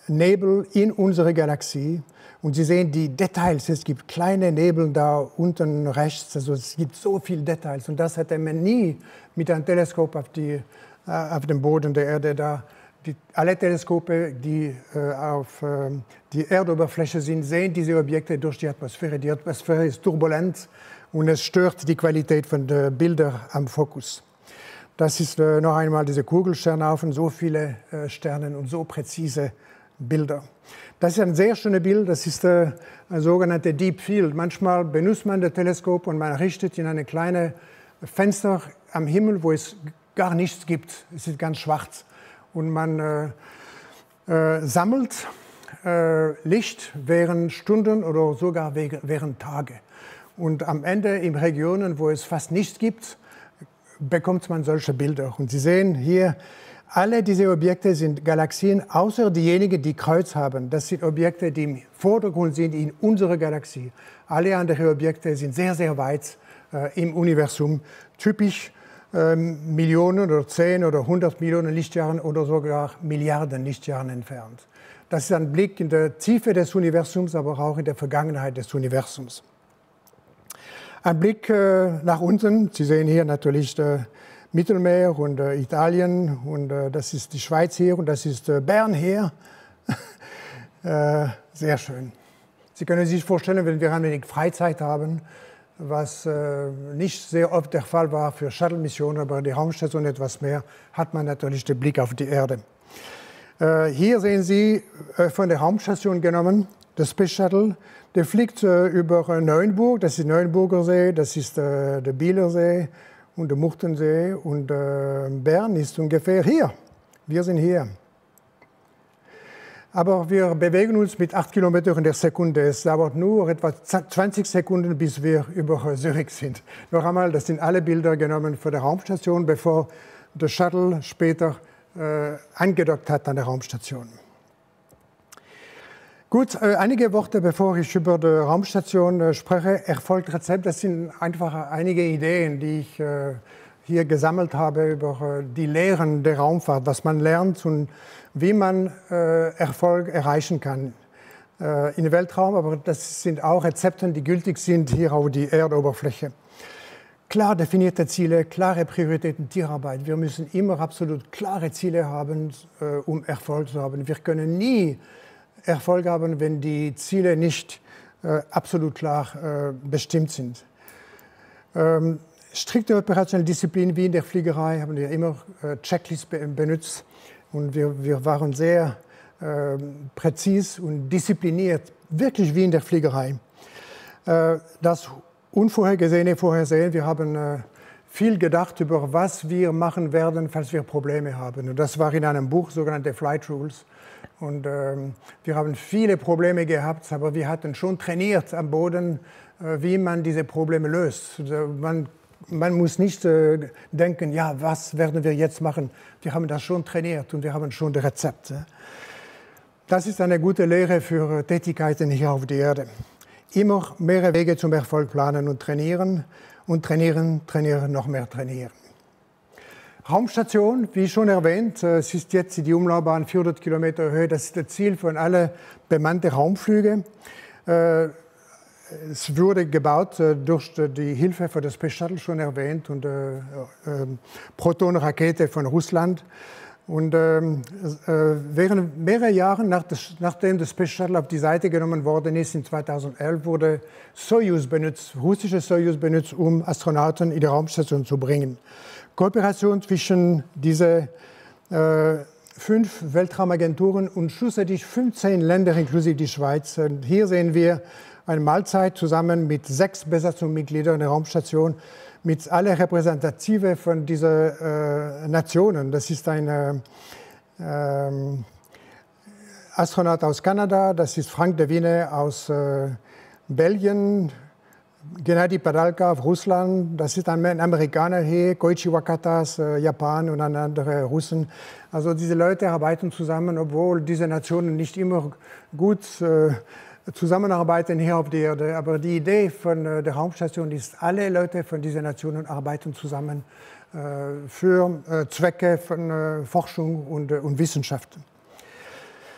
Nebel in unserer Galaxie. Und Sie sehen die Details. Es gibt kleine Nebel da unten rechts. Also es gibt so viele Details. Und das hätte man nie mit einem Teleskop auf, die, äh, auf dem Boden der Erde da. Die, alle Teleskope, die äh, auf äh, die Erdoberfläche sind, sehen diese Objekte durch die Atmosphäre. Die Atmosphäre ist turbulent und es stört die Qualität von den Bildern am Fokus. Das ist äh, noch einmal diese Kugelsternhaufen, so viele äh, Sterne und so präzise Bilder. Das ist ein sehr schönes Bild, das ist äh, ein sogenannter Deep Field. Manchmal benutzt man das Teleskop und man richtet in eine kleine Fenster am Himmel, wo es gar nichts gibt. Es ist ganz schwarz. Und man äh, äh, sammelt äh, Licht während Stunden oder sogar während Tage. Und am Ende in Regionen, wo es fast nichts gibt, bekommt man solche Bilder. Und Sie sehen hier, alle diese Objekte sind Galaxien, außer diejenigen, die Kreuz haben. Das sind Objekte, die im Vordergrund sind in unserer Galaxie. Alle anderen Objekte sind sehr, sehr weit äh, im Universum. Typisch äh, Millionen oder zehn oder hundert Millionen Lichtjahren oder sogar Milliarden Lichtjahren entfernt. Das ist ein Blick in die Tiefe des Universums, aber auch in der Vergangenheit des Universums. Ein Blick äh, nach unten. Sie sehen hier natürlich das Mittelmeer und äh, Italien. Und äh, das ist die Schweiz hier und das ist äh, Bern hier. äh, sehr schön. Sie können sich vorstellen, wenn wir ein wenig Freizeit haben, was äh, nicht sehr oft der Fall war für Shuttle-Missionen, aber die Raumstation etwas mehr, hat man natürlich den Blick auf die Erde. Äh, hier sehen Sie äh, von der Raumstation genommen, das Space Shuttle. Der fliegt äh, über äh, Neuenburg, das ist der Neuenburger See, das ist äh, der Bieler See und der Murtensee. Und äh, Bern ist ungefähr hier. Wir sind hier. Aber wir bewegen uns mit acht Kilometern in der Sekunde. Es dauert nur etwa zwanzig Sekunden, bis wir über Zürich sind. Noch einmal, das sind alle Bilder genommen von der Raumstation, bevor der Shuttle später äh, angedockt hat an der Raumstation. Gut, äh, einige Worte, bevor ich über die Raumstation äh, spreche. Erfolgrezept, das sind einfach einige Ideen, die ich äh, hier gesammelt habe über äh, die Lehren der Raumfahrt, was man lernt und wie man äh, Erfolg erreichen kann äh, im Weltraum. Aber das sind auch Rezepte, die gültig sind hier auf die Erdoberfläche. Klar definierte Ziele, klare Prioritäten, Tierarbeit. Wir müssen immer absolut klare Ziele haben, äh, um Erfolg zu haben. Wir können nie Erfolg haben, wenn die Ziele nicht äh, absolut klar äh, bestimmt sind. Ähm, strikte operationelle Disziplin wie in der Fliegerei haben wir immer äh, Checklists be benutzt und wir, wir waren sehr äh, präzise und diszipliniert, wirklich wie in der Fliegerei. Äh, das Unvorhergesehene vorhersehen, wir haben äh, viel gedacht über, was wir machen werden, falls wir Probleme haben. Und das war in einem Buch, sogenannte Flight Rules. Und ähm, wir haben viele Probleme gehabt, aber wir hatten schon trainiert am Boden, äh, wie man diese Probleme löst. Also man, man muss nicht äh, denken, ja, was werden wir jetzt machen? Wir haben das schon trainiert und wir haben schon die Rezepte. Das ist eine gute Lehre für Tätigkeiten hier auf der Erde. Immer mehrere Wege zum Erfolg planen und trainieren und trainieren, trainieren, noch mehr trainieren. Raumstation, wie schon erwähnt, es ist jetzt die Umlaufbahn vierhundert Kilometer Höhe. Das ist das Ziel von allen bemannten Raumflügen. Es wurde gebaut durch die Hilfe von der Space Shuttle, schon erwähnt, und äh, Proton-Rakete von Russland. Und äh, während mehrerer Jahre, nach des, nachdem das Space Shuttle auf die Seite genommen worden ist, in zweitausendelf, wurde Soyuz benutzt, russische Soyuz benutzt, um Astronauten in die Raumstation zu bringen. Kooperation zwischen diesen äh, fünf Weltraumagenturen und schlussendlich fünfzehn Ländern, inklusive die Schweiz. Und hier sehen wir eine Mahlzeit zusammen mit sechs Besatzungsmitgliedern der Raumstation, mit alle Repräsentative von diesen äh, Nationen. Das ist ein äh, Astronaut aus Kanada, das ist Frank de Winne aus äh, Belgien, Gennady Padalka aus Russland, das ist ein Amerikaner hier, Koichi Wakata aus äh, Japan und ein anderer Russen. Also diese Leute arbeiten zusammen, obwohl diese Nationen nicht immer gut äh, zusammenarbeiten hier auf der Erde. Aber die Idee von äh, der Raumstation ist, alle Leute von diesen Nationen arbeiten zusammen äh, für äh, Zwecke von äh, Forschung und, äh, und Wissenschaften.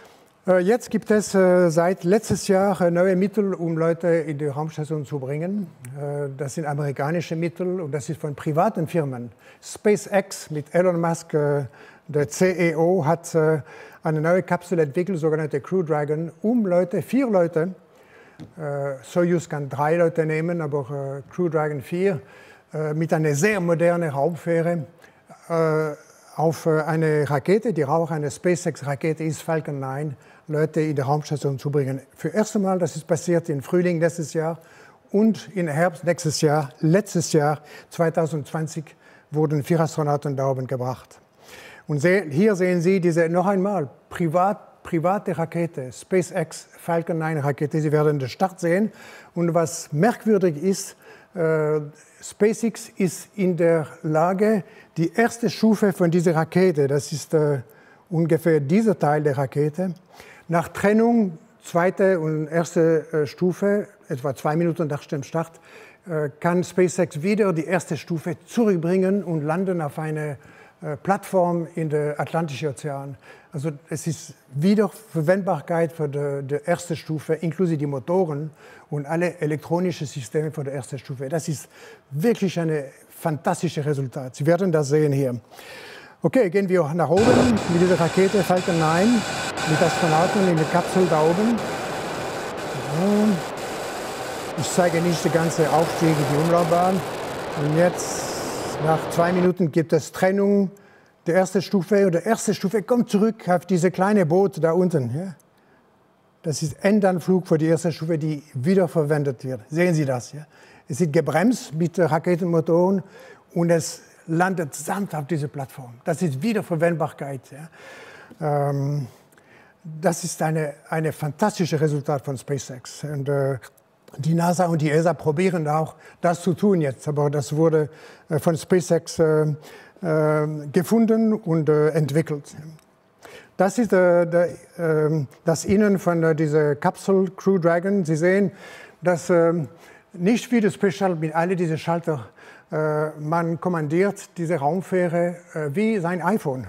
Jetzt gibt es seit letztes Jahr neue Mittel, um Leute in die Raumstation zu bringen. Das sind amerikanische Mittel und das ist von privaten Firmen. SpaceX mit Elon Musk, der C E O, hat eine neue Kapsel entwickelt, sogenannte Crew Dragon, um Leute, vier Leute, Soyuz kann drei Leute nehmen, aber Crew Dragon vier, mit einer sehr modernen Raumfähre auf eine Rakete, die auch eine SpaceX-Rakete ist, Falcon neun, Leute in die Raumstation zu bringen. Für das erste Mal, das ist passiert im Frühling letztes Jahr und im Herbst nächstes Jahr, letztes Jahr, zwanzig zwanzig, wurden vier Astronauten da oben gebracht. Und hier sehen Sie diese, noch einmal, privat, private Rakete, SpaceX Falcon neun Rakete. Sie werden den Start sehen. Und was merkwürdig ist, äh, SpaceX ist in der Lage, die erste Stufe von dieser Rakete, das ist äh, ungefähr dieser Teil der Rakete, nach Trennung, zweite und erste äh, Stufe, etwa zwei Minuten nach dem Start, äh, kann SpaceX wieder die erste Stufe zurückbringen und landen auf eine äh, Plattform in der Atlantischen Ozean. Also es ist Wiederverwendbarkeit für die, die erste Stufe, inklusive die Motoren und alle elektronischen Systeme für die erste Stufe. Das ist wirklich ein fantastisches Resultat. Sie werden das sehen hier. Okay, gehen wir nach oben mit dieser Rakete Falcon neun, mit Astronauten in der Kapsel da oben. Ich zeige nicht die ganze Aufstieg in die Umlaufbahn. Und jetzt, nach zwei Minuten, gibt es Trennung. Die erste Stufe oder die erste Stufe kommt zurück auf diese kleine Boot da unten. Ja? Das ist Endanflug für die erste Stufe, die wiederverwendet wird. Sehen Sie das? Ja? Es ist gebremst mit Raketenmotoren und es landet sanft auf dieser Plattform. Das ist Wiederverwendbarkeit. Ja? Ähm, das ist eine, eine fantastische Resultat von SpaceX. Und, äh, die NASA und die E S A probieren auch, das zu tun jetzt. Aber das wurde äh, von SpaceX äh, äh, gefunden und äh, entwickelt. Das ist äh, der, äh, das Innen von äh, dieser Kapsel Crew Dragon. Sie sehen, dass äh, nicht wie das Space Shuttle mit all diesen Schaltern äh, man kommandiert diese Raumfähre äh, wie sein iPhone.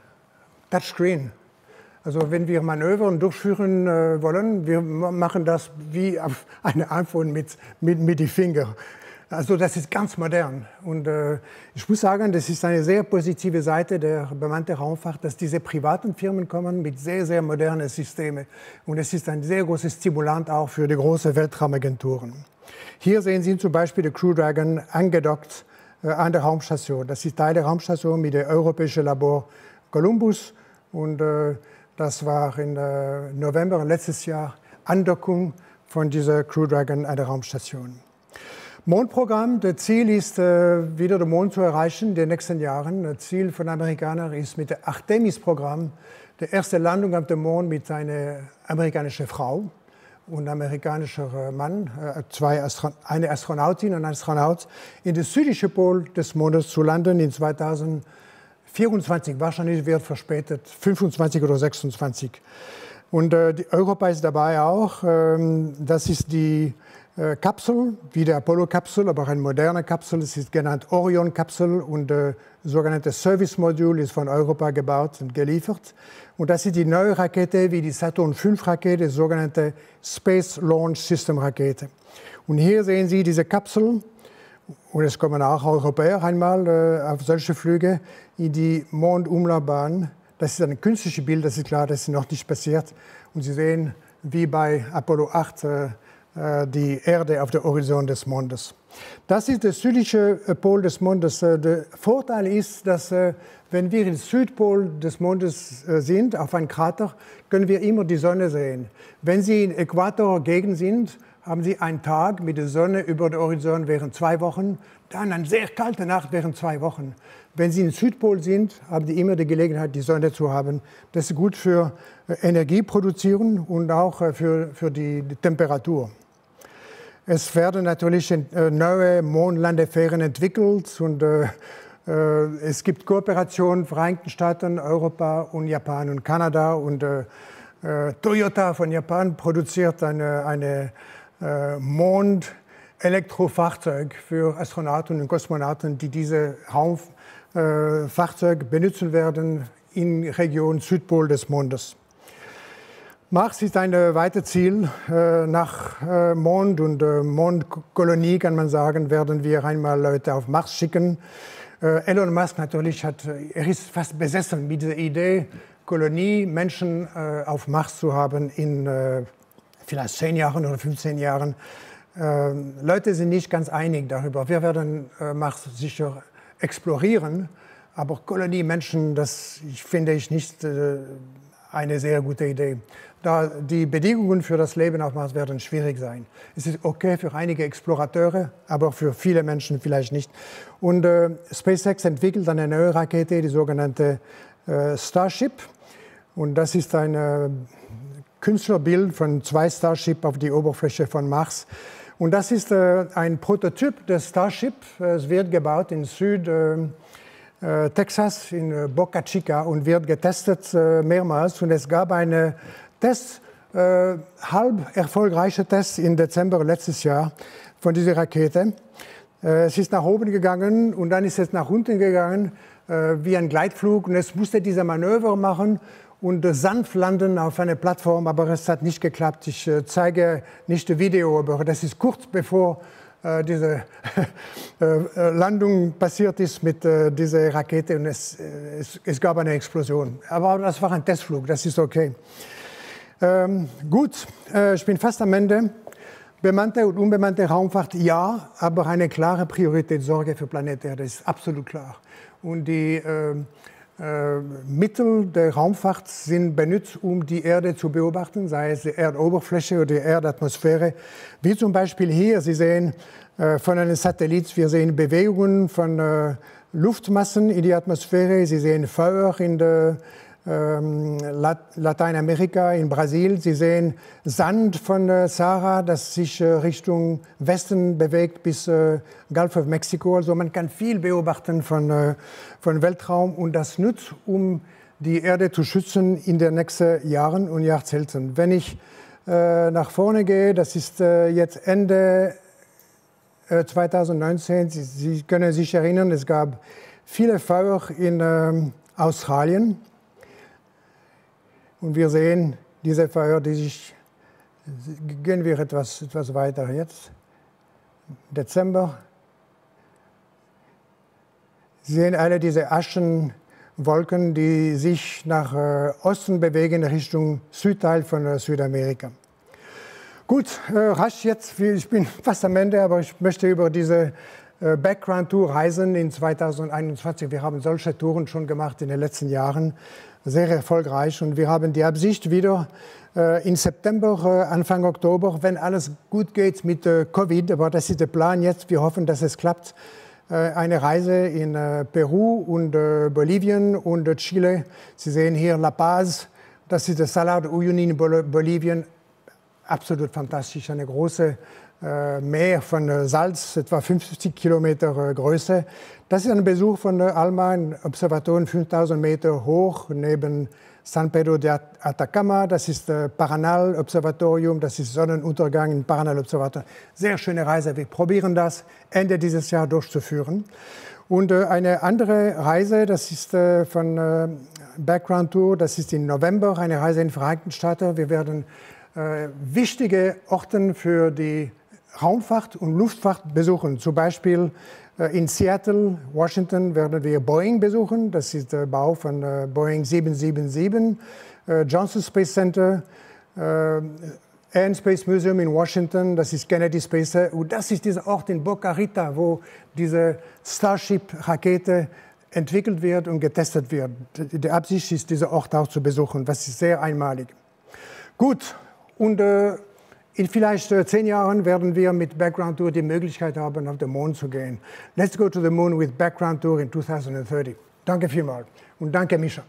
Touchscreen. Also wenn wir Manövern durchführen äh, wollen, wir machen das wie auf einem iPhone mit, mit, mit den Fingern. Also das ist ganz modern. Und äh, ich muss sagen, das ist eine sehr positive Seite der bemannten Raumfahrt, dass diese privaten Firmen kommen mit sehr, sehr modernen Systemen. Und es ist ein sehr großes Stimulant auch für die großen Weltraumagenturen. Hier sehen Sie zum Beispiel die Crew Dragon angedockt äh, an der Raumstation. Das ist Teil der Raumstation mit dem europäischen Labor Columbus. Und äh, das war im äh, November letztes Jahr Andockung von dieser Crew Dragon an der Raumstation. Mondprogramm, das Ziel ist, äh, wieder den Mond zu erreichen in den nächsten Jahren. Das Ziel von Amerikanern ist mit dem Artemis-Programm die erste Landung auf dem Mond mit einer amerikanischen Frau und einem amerikanischen Mann, äh, zwei Astro eine Astronautin und ein Astronaut, in den südlichen Pol des Mondes zu landen in zweitausendvierundzwanzig. Wahrscheinlich wird verspätet, fünfundzwanzig oder sechsundzwanzig. Und äh, die Europa ist dabei auch. Ähm, das ist die äh, Kapsel, wie die Apollo-Kapsel, aber eine moderne Kapsel. Es ist genannt Orion-Kapsel und äh, sogenannte Service-Modul ist von Europa gebaut und geliefert. Und das ist die neue Rakete, wie die Saturn fünf Rakete, die sogenannte Space Launch System Rakete. Und hier sehen Sie diese Kapsel. Und es kommen auch Europäer einmal äh, auf solche Flüge in die Mondumlaufbahn. Das ist ein künstliches Bild, das ist klar, das ist noch nicht passiert. Und Sie sehen, wie bei Apollo acht, äh, die Erde auf dem Horizont des Mondes. Das ist der südliche Pol des Mondes. Der Vorteil ist, dass äh, wenn wir im Südpol des Mondes äh, sind, auf einem Krater, können wir immer die Sonne sehen. Wenn Sie in Äquatorgegend sind, haben Sie einen Tag mit der Sonne über dem Horizont während zwei Wochen, dann eine sehr kalte Nacht während zwei Wochen. Wenn Sie im Südpol sind, haben Sie immer die Gelegenheit, die Sonne zu haben. Das ist gut für Energie produzieren und auch für, für die, die Temperatur. Es werden natürlich neue Mondlandefähren entwickelt und äh, es gibt Kooperationen Vereinigten Staaten, Europa und Japan und Kanada. Und äh, Toyota von Japan produziert eine, eine äh, Mond-Elektrofahrzeug für Astronauten und Kosmonauten, die diese Raumfahrzeuge benutzen werden in der Region Südpol des Mondes. Mars ist ein weiteres Ziel. Nach Mond und Mondkolonie, kann man sagen, werden wir einmal Leute auf Mars schicken. Elon Musk natürlich hat, er ist fast besessen mit dieser Idee, Kolonie, Menschen auf Mars zu haben in vielleicht zehn Jahren oder fünfzehn Jahren. Leute sind nicht ganz einig darüber. Wir werden Mars sicher explorieren, aber Kolonie, Menschen, das finde ich nicht eine sehr gute Idee. Da die Bedingungen für das Leben auf Mars werden schwierig sein. Es ist okay für einige Explorateure, aber für viele Menschen vielleicht nicht. Und äh, SpaceX entwickelt eine neue Rakete, die sogenannte äh, Starship. Und das ist ein äh, Künstlerbild von zwei Starship auf die Oberfläche von Mars. Und das ist äh, ein Prototyp des Starship. Es wird gebaut in Süd äh, äh, Texas, in äh, Boca Chica, und wird getestet äh, mehrmals. Und es gab eine Test, äh, halb erfolgreiche Test im Dezember letztes Jahr von dieser Rakete. Äh, es ist nach oben gegangen und dann ist es nach unten gegangen äh, wie ein Gleitflug, und es musste diese Manöver machen und äh, sanft landen auf einer Plattform, aber es hat nicht geklappt. Ich äh, zeige nicht das Video, aber das ist kurz bevor äh, diese äh, Landung passiert ist mit äh, dieser Rakete, und es, äh, es, es gab eine Explosion. Aber das war ein Testflug, das ist okay. Ähm, gut, äh, ich bin fast am Ende. Bemannte und unbemannte Raumfahrt, ja, aber eine klare Priorität, Sorge für Planet Erde, ist absolut klar. Und die äh, äh, Mittel der Raumfahrt sind benutzt, um die Erde zu beobachten, sei es die Erdoberfläche oder die Erdatmosphäre. Wie zum Beispiel hier, Sie sehen äh, von einem Satellit, wir sehen Bewegungen von äh, Luftmassen in die Atmosphäre, Sie sehen Feuer in der Lateinamerika, in Brasilien. Sie sehen Sand von äh, Sahara, das sich äh, Richtung Westen bewegt bis äh, Gulf of Mexico. Also man kann viel beobachten von, äh, von Weltraum, und das nutzt, um die Erde zu schützen in den nächsten Jahren und Jahrzehnten. Wenn ich äh, nach vorne gehe, das ist äh, jetzt Ende äh, zweitausendneunzehn, Sie, Sie können sich erinnern, es gab viele Feuer in äh, Australien. Und wir sehen diese Feuer, die sich, gehen wir etwas, etwas weiter jetzt, Dezember. Sie sehen alle diese Aschenwolken, die sich nach äh, Osten bewegen, Richtung Südteil von äh, Südamerika. Gut, äh, rasch jetzt, ich bin fast am Ende, aber ich möchte über diese äh, Background-Tour reisen in zweitausendeinundzwanzig. Wir haben solche Touren schon gemacht in den letzten Jahren. Sehr erfolgreich, und wir haben die Absicht, wieder äh, im September, äh, Anfang Oktober, wenn alles gut geht mit äh, Covid, aber das ist der Plan jetzt, wir hoffen, dass es klappt, äh, eine Reise in äh, Peru und äh, Bolivien und äh, Chile. Sie sehen hier La Paz, das ist das Salar de Uyuni in Bol Bolivien, absolut fantastisch, eine große äh, Meer von äh, Salz, etwa fünfzig Kilometer äh, Größe. Das ist ein Besuch von äh, ALMA, ein Observatorium fünftausend Meter hoch neben San Pedro de Atacama. Das ist das äh, Paranal-Observatorium, das ist Sonnenuntergang im Paranal-Observatorium. Sehr schöne Reise, wir probieren das Ende dieses Jahr durchzuführen. Und äh, eine andere Reise, das ist äh, von äh, Background Tour, das ist im November, eine Reise in die Vereinigten Staaten. Wir werden äh, wichtige Orte für die Raumfahrt und Luftfahrt besuchen. Zum Beispiel äh, in Seattle, Washington, werden wir Boeing besuchen. Das ist der Bau von äh, Boeing sieben sieben sieben. Äh, Johnson Space Center, äh, Air and Space Museum in Washington, das ist Kennedy Space Center. Und das ist dieser Ort in Boca Raton, wo diese Starship-Rakete entwickelt wird und getestet wird. Die Absicht ist, diesen Ort auch zu besuchen. Das ist sehr einmalig. Gut, und äh, in vielleicht äh, zehn Jahren werden wir mit Background Tour die Möglichkeit haben, auf den Mond zu gehen. Let's go to the moon with Background Tour in twenty thirty. Danke vielmals und danke, Mischa.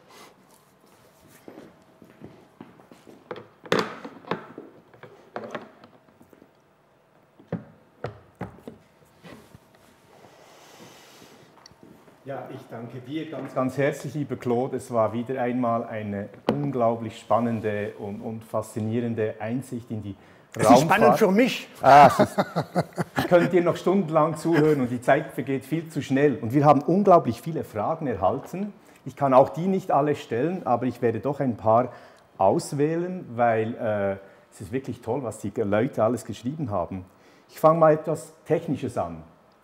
Ja, ich danke dir ganz, ganz herzlich, lieber Claude. Es war wieder einmal eine unglaublich spannende und, und faszinierende Einsicht in die Es Raumfahrt. ist spannend für mich. Ah, es ist, ich könnte dir noch stundenlang zuhören und die Zeit vergeht viel zu schnell. Und wir haben unglaublich viele Fragen erhalten. Ich kann auch die nicht alle stellen, aber ich werde doch ein paar auswählen, weil äh, es ist wirklich toll, was die Leute alles geschrieben haben. Ich fange mal etwas Technisches an.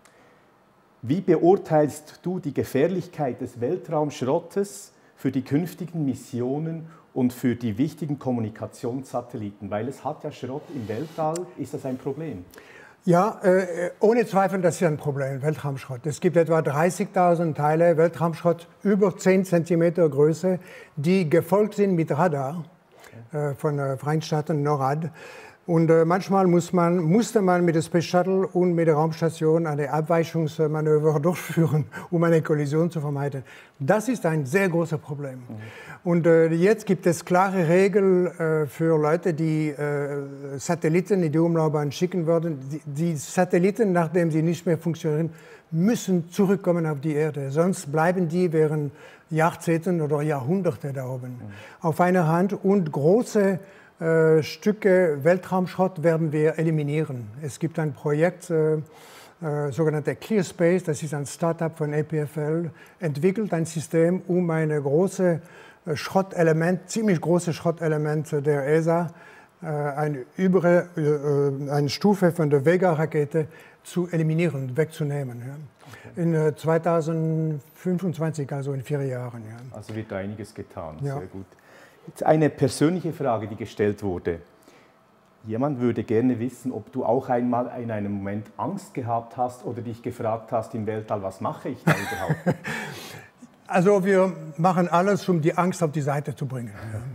Wie beurteilst du die Gefährlichkeit des Weltraumschrottes für die künftigen Missionen und für die wichtigen Kommunikationssatelliten? Weil es hat ja Schrott im Weltall, ist das ein Problem? Ja, äh, ohne Zweifel, das ist ein Problem, Weltraumschrott. Es gibt etwa dreißigtausend Teile Weltraumschrott über zehn Zentimeter Größe, die gefolgt sind mit Radar äh, von äh, Vereinigten Staaten, NORAD. Und äh, manchmal muss man, musste man mit dem Space Shuttle und mit der Raumstation eine Abweichungsmanöver durchführen, um eine Kollision zu vermeiden. Das ist ein sehr großes Problem. Mhm. Und äh, jetzt gibt es klare Regeln äh, für Leute, die äh, Satelliten in die Umlaufbahn schicken würden. Die, die Satelliten, nachdem sie nicht mehr funktionieren, müssen zurückkommen auf die Erde. Sonst bleiben die während Jahrzehnten oder Jahrhunderte da oben. Mhm. Auf einer Hand und große Äh, Stücke Weltraumschrott werden wir eliminieren. Es gibt ein Projekt, äh, äh, sogenannte ClearSpace, das ist ein Startup von E P F L, entwickelt ein System, um eine große äh, Schrottelement, ziemlich große Schrottelement der E S A, äh, eine, über, äh, eine Stufe von der Vega-Rakete zu eliminieren, wegzunehmen. Ja. Okay. In äh, zweitausendfünfundzwanzig, also in vier Jahren. Ja. Also wird da einiges getan, ja. Sehr gut. Jetzt eine persönliche Frage, die gestellt wurde. Jemand würde gerne wissen, ob du auch einmal in einem Moment Angst gehabt hast oder dich gefragt hast im Weltall, was mache ich da überhaupt? Also wir machen alles, um die Angst auf die Seite zu bringen.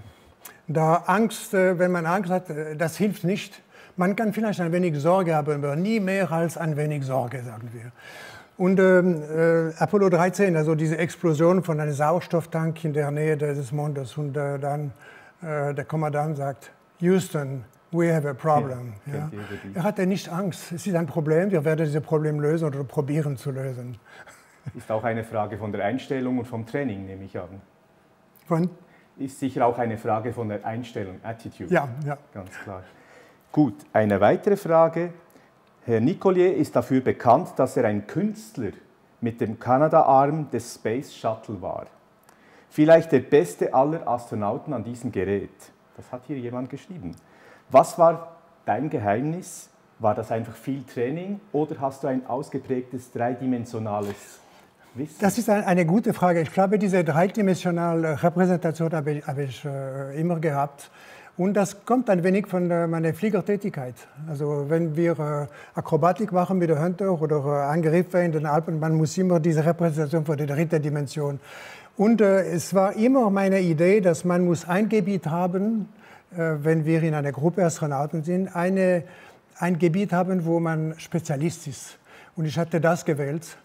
Da Angst, wenn man Angst hat, das hilft nicht. Man kann vielleicht ein wenig Sorge haben, aber nie mehr als ein wenig Sorge, sagen wir. Und äh, Apollo dreizehn, also diese Explosion von einem Sauerstofftank in der Nähe des Mondes. Und äh, dann äh, der Kommandant sagt, Houston, we have a problem. Ja, ja. Er hatte nicht Angst. Es ist ein Problem, wir werden dieses Problem lösen oder probieren zu lösen. Ist auch eine Frage von der Einstellung und vom Training, nehme ich an. Von? Ist sicher auch eine Frage von der Einstellung, Attitude. Ja, ja. Ganz klar. Gut, eine weitere Frage. Herr Nicollier ist dafür bekannt, dass er ein Künstler mit dem Kanada-Arm des Space Shuttle war. Vielleicht der beste aller Astronauten an diesem Gerät. Das hat hier jemand geschrieben. Was war dein Geheimnis? War das einfach viel Training oder hast du ein ausgeprägtes dreidimensionales Wissen? Das ist eine gute Frage. Ich glaube, diese dreidimensionale Repräsentation habe ich, habe ich äh, immer gehabt. Und das kommt ein wenig von äh, meiner Fliegertätigkeit. Also wenn wir äh, Akrobatik machen mit der Hunter oder äh, Angriffe in den Alpen, man muss immer diese Repräsentation von der dritten Dimension. Und äh, es war immer meine Idee, dass man muss ein Gebiet haben, äh, wenn wir in einer Gruppe Astronauten sind, eine, ein Gebiet haben, wo man Spezialist ist. Und ich hatte das gewählt.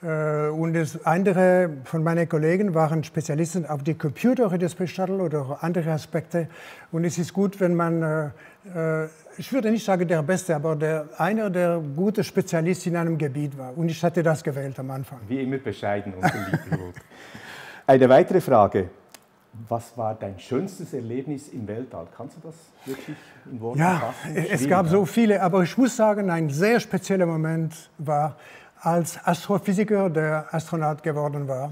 Und das andere von meinen Kollegen waren Spezialisten auf die Computer des Space Shuttle oder andere Aspekte. Und es ist gut, wenn man, äh, ich würde nicht sagen der Beste, aber der, einer der gute Spezialist in einem Gebiet war. Und ich hatte das gewählt am Anfang. Wie immer bescheiden und beliebt. Eine weitere Frage. Was war dein schönstes Erlebnis im Weltall? Kannst du das wirklich in Worten fassen? Ja, es gab so viele, aber ich muss sagen, ein sehr spezieller Moment war, als Astrophysiker der Astronaut geworden war.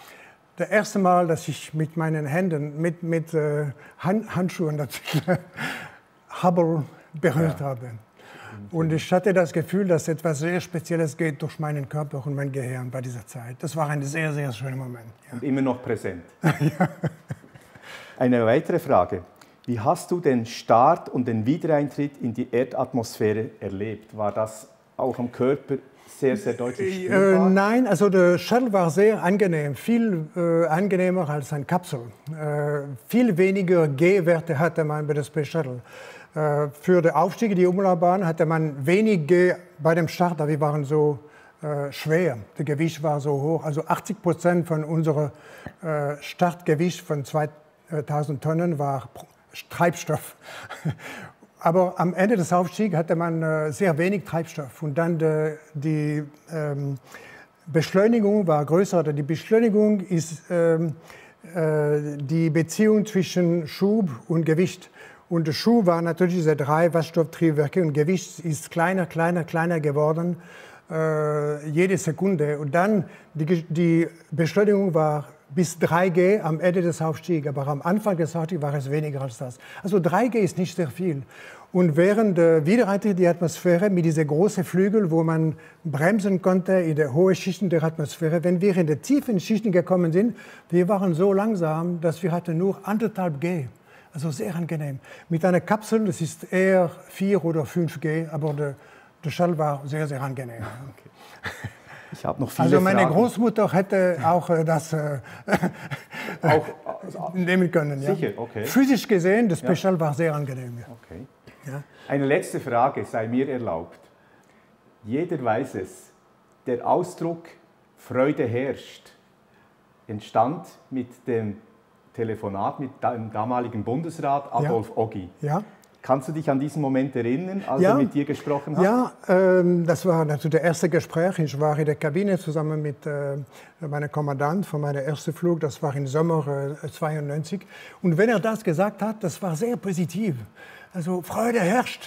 Das erste Mal, dass ich mit meinen Händen, mit, mit äh, Hand, Handschuhen natürlich, Hubble berührt ja. habe. Und ich hatte das Gefühl, dass etwas sehr Spezielles geht durch meinen Körper und mein Gehirn bei dieser Zeit. Das war ein sehr, sehr schöner Moment. Ja. Und immer noch präsent. Ja. Eine weitere Frage. Wie hast du den Start und den Wiedereintritt in die Erdatmosphäre erlebt? War das auch am Körper sehr, sehr deutlich spürbar? Äh, nein, also der Shuttle war sehr angenehm, viel äh, angenehmer als ein Kapsel. Äh, viel weniger G-Werte hatte man bei der Space Shuttle. Äh, für den Aufstieg in die Umlaufbahn hatte man wenig G bei dem Start, aber wir waren so äh, schwer. Das Gewicht war so hoch. Also achtzig Prozent von unserem äh, Startgewicht von zweitausend Tonnen war Treibstoff. Aber am Ende des Aufstiegs hatte man äh, sehr wenig Treibstoff und dann de, die ähm, Beschleunigung war größer. Die Beschleunigung ist ähm, äh, die Beziehung zwischen Schub und Gewicht. Und der Schub war natürlich diese drei Wasserstofftriebwerke und Gewicht ist kleiner, kleiner, kleiner geworden, äh, jede Sekunde. Und dann die, die Beschleunigung war bis drei G am Ende des Aufstiegs, aber am Anfang des Aufstiegs war es weniger als das. Also drei G ist nicht sehr viel. Und während der Wiedereintritt in die Atmosphäre mit diesen großen Flügeln, wo man bremsen konnte in den hohen Schichten der Atmosphäre, wenn wir in die tiefen Schichten gekommen sind, wir waren so langsam, dass wir hatten nur anderthalb G. Also sehr angenehm. Mit einer Kapsel, das ist eher vier oder fünf G, aber der, der Schall war sehr, sehr angenehm. Okay. Ich habe noch viele Also meine Fragen. Großmutter hätte auch äh, das äh, Auch, nehmen können. sicher, Ja. okay. Physisch gesehen, das Beschall war sehr angenehm. Ja. Okay. Ja. Eine letzte Frage sei mir erlaubt. Jeder weiß es, der Ausdruck Freude herrscht entstand mit dem Telefonat mit dem damaligen Bundesrat Adolf Ja. Ogi. Ja. Kannst du dich an diesen Moment erinnern, als Ja. er mit dir gesprochen hat? Ja, ähm, das war natürlich das erste Gespräch. Ich war in der Kabine zusammen mit äh, meinem Kommandant von meinem ersten Flug. Das war im Sommer äh, zweiundneunzig. Und wenn er das gesagt hat, das war sehr positiv. Also Freude herrscht.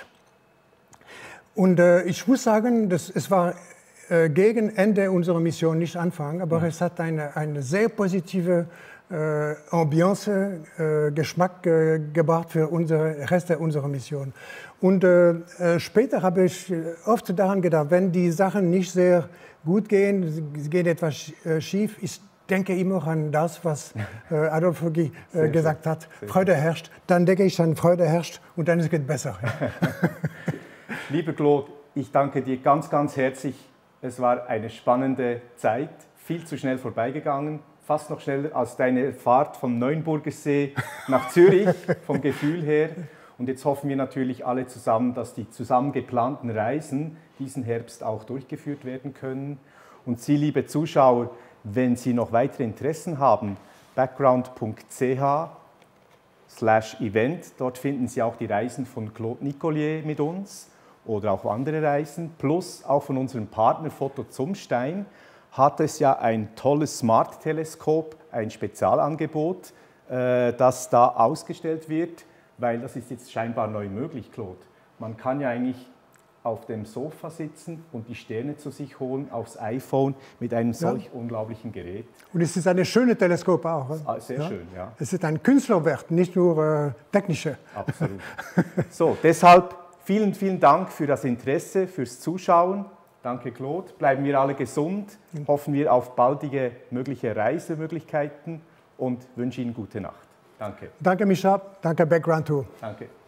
Und äh, ich muss sagen, das, es war äh, gegen Ende unserer Mission, nicht Anfang, aber mhm. es hat eine, eine sehr positive Äh, Ambiance, äh, Geschmack äh, gebracht für unsere Reste unserer Mission. Und äh, äh, später habe ich oft daran gedacht, wenn die Sachen nicht sehr gut gehen, sie gehen etwas äh, schief, ich denke immer an das, was äh, Adolf Ogi äh, gesagt schön. hat, sehr Freude herrscht. Dann denke ich an Freude herrscht und dann ist es besser. Lieber Claude, ich danke dir ganz, ganz herzlich. Es war eine spannende Zeit, viel zu schnell vorbeigegangen. Fast noch schneller als deine Fahrt vom Neuenburger See nach Zürich, vom Gefühl her. Und jetzt hoffen wir natürlich alle zusammen, dass die zusammen geplanten Reisen diesen Herbst auch durchgeführt werden können. Und Sie, liebe Zuschauer, wenn Sie noch weitere Interessen haben, background punkt c h slash event, dort finden Sie auch die Reisen von Claude Nicollier mit uns oder auch andere Reisen, plus auch von unserem Partner Foto zum Stein. Hat es ja ein tolles Smart-Teleskop, ein Spezialangebot, äh, das da ausgestellt wird, weil das ist jetzt scheinbar neu möglich, Claude. Man kann ja eigentlich auf dem Sofa sitzen und die Sterne zu sich holen aufs iPhone mit einem solch ja. unglaublichen Gerät. Und es ist ein schönes Teleskop auch. Ah, sehr ja? schön, ja. Es ist ein Künstlerwerk, nicht nur äh, technische. Absolut. So, deshalb vielen, vielen Dank für das Interesse, fürs Zuschauen. Danke, Claude. Bleiben wir alle gesund, hoffen wir auf baldige mögliche Reisemöglichkeiten und wünsche Ihnen gute Nacht. Danke. Danke, Mischa. Danke, Background Tour. Danke.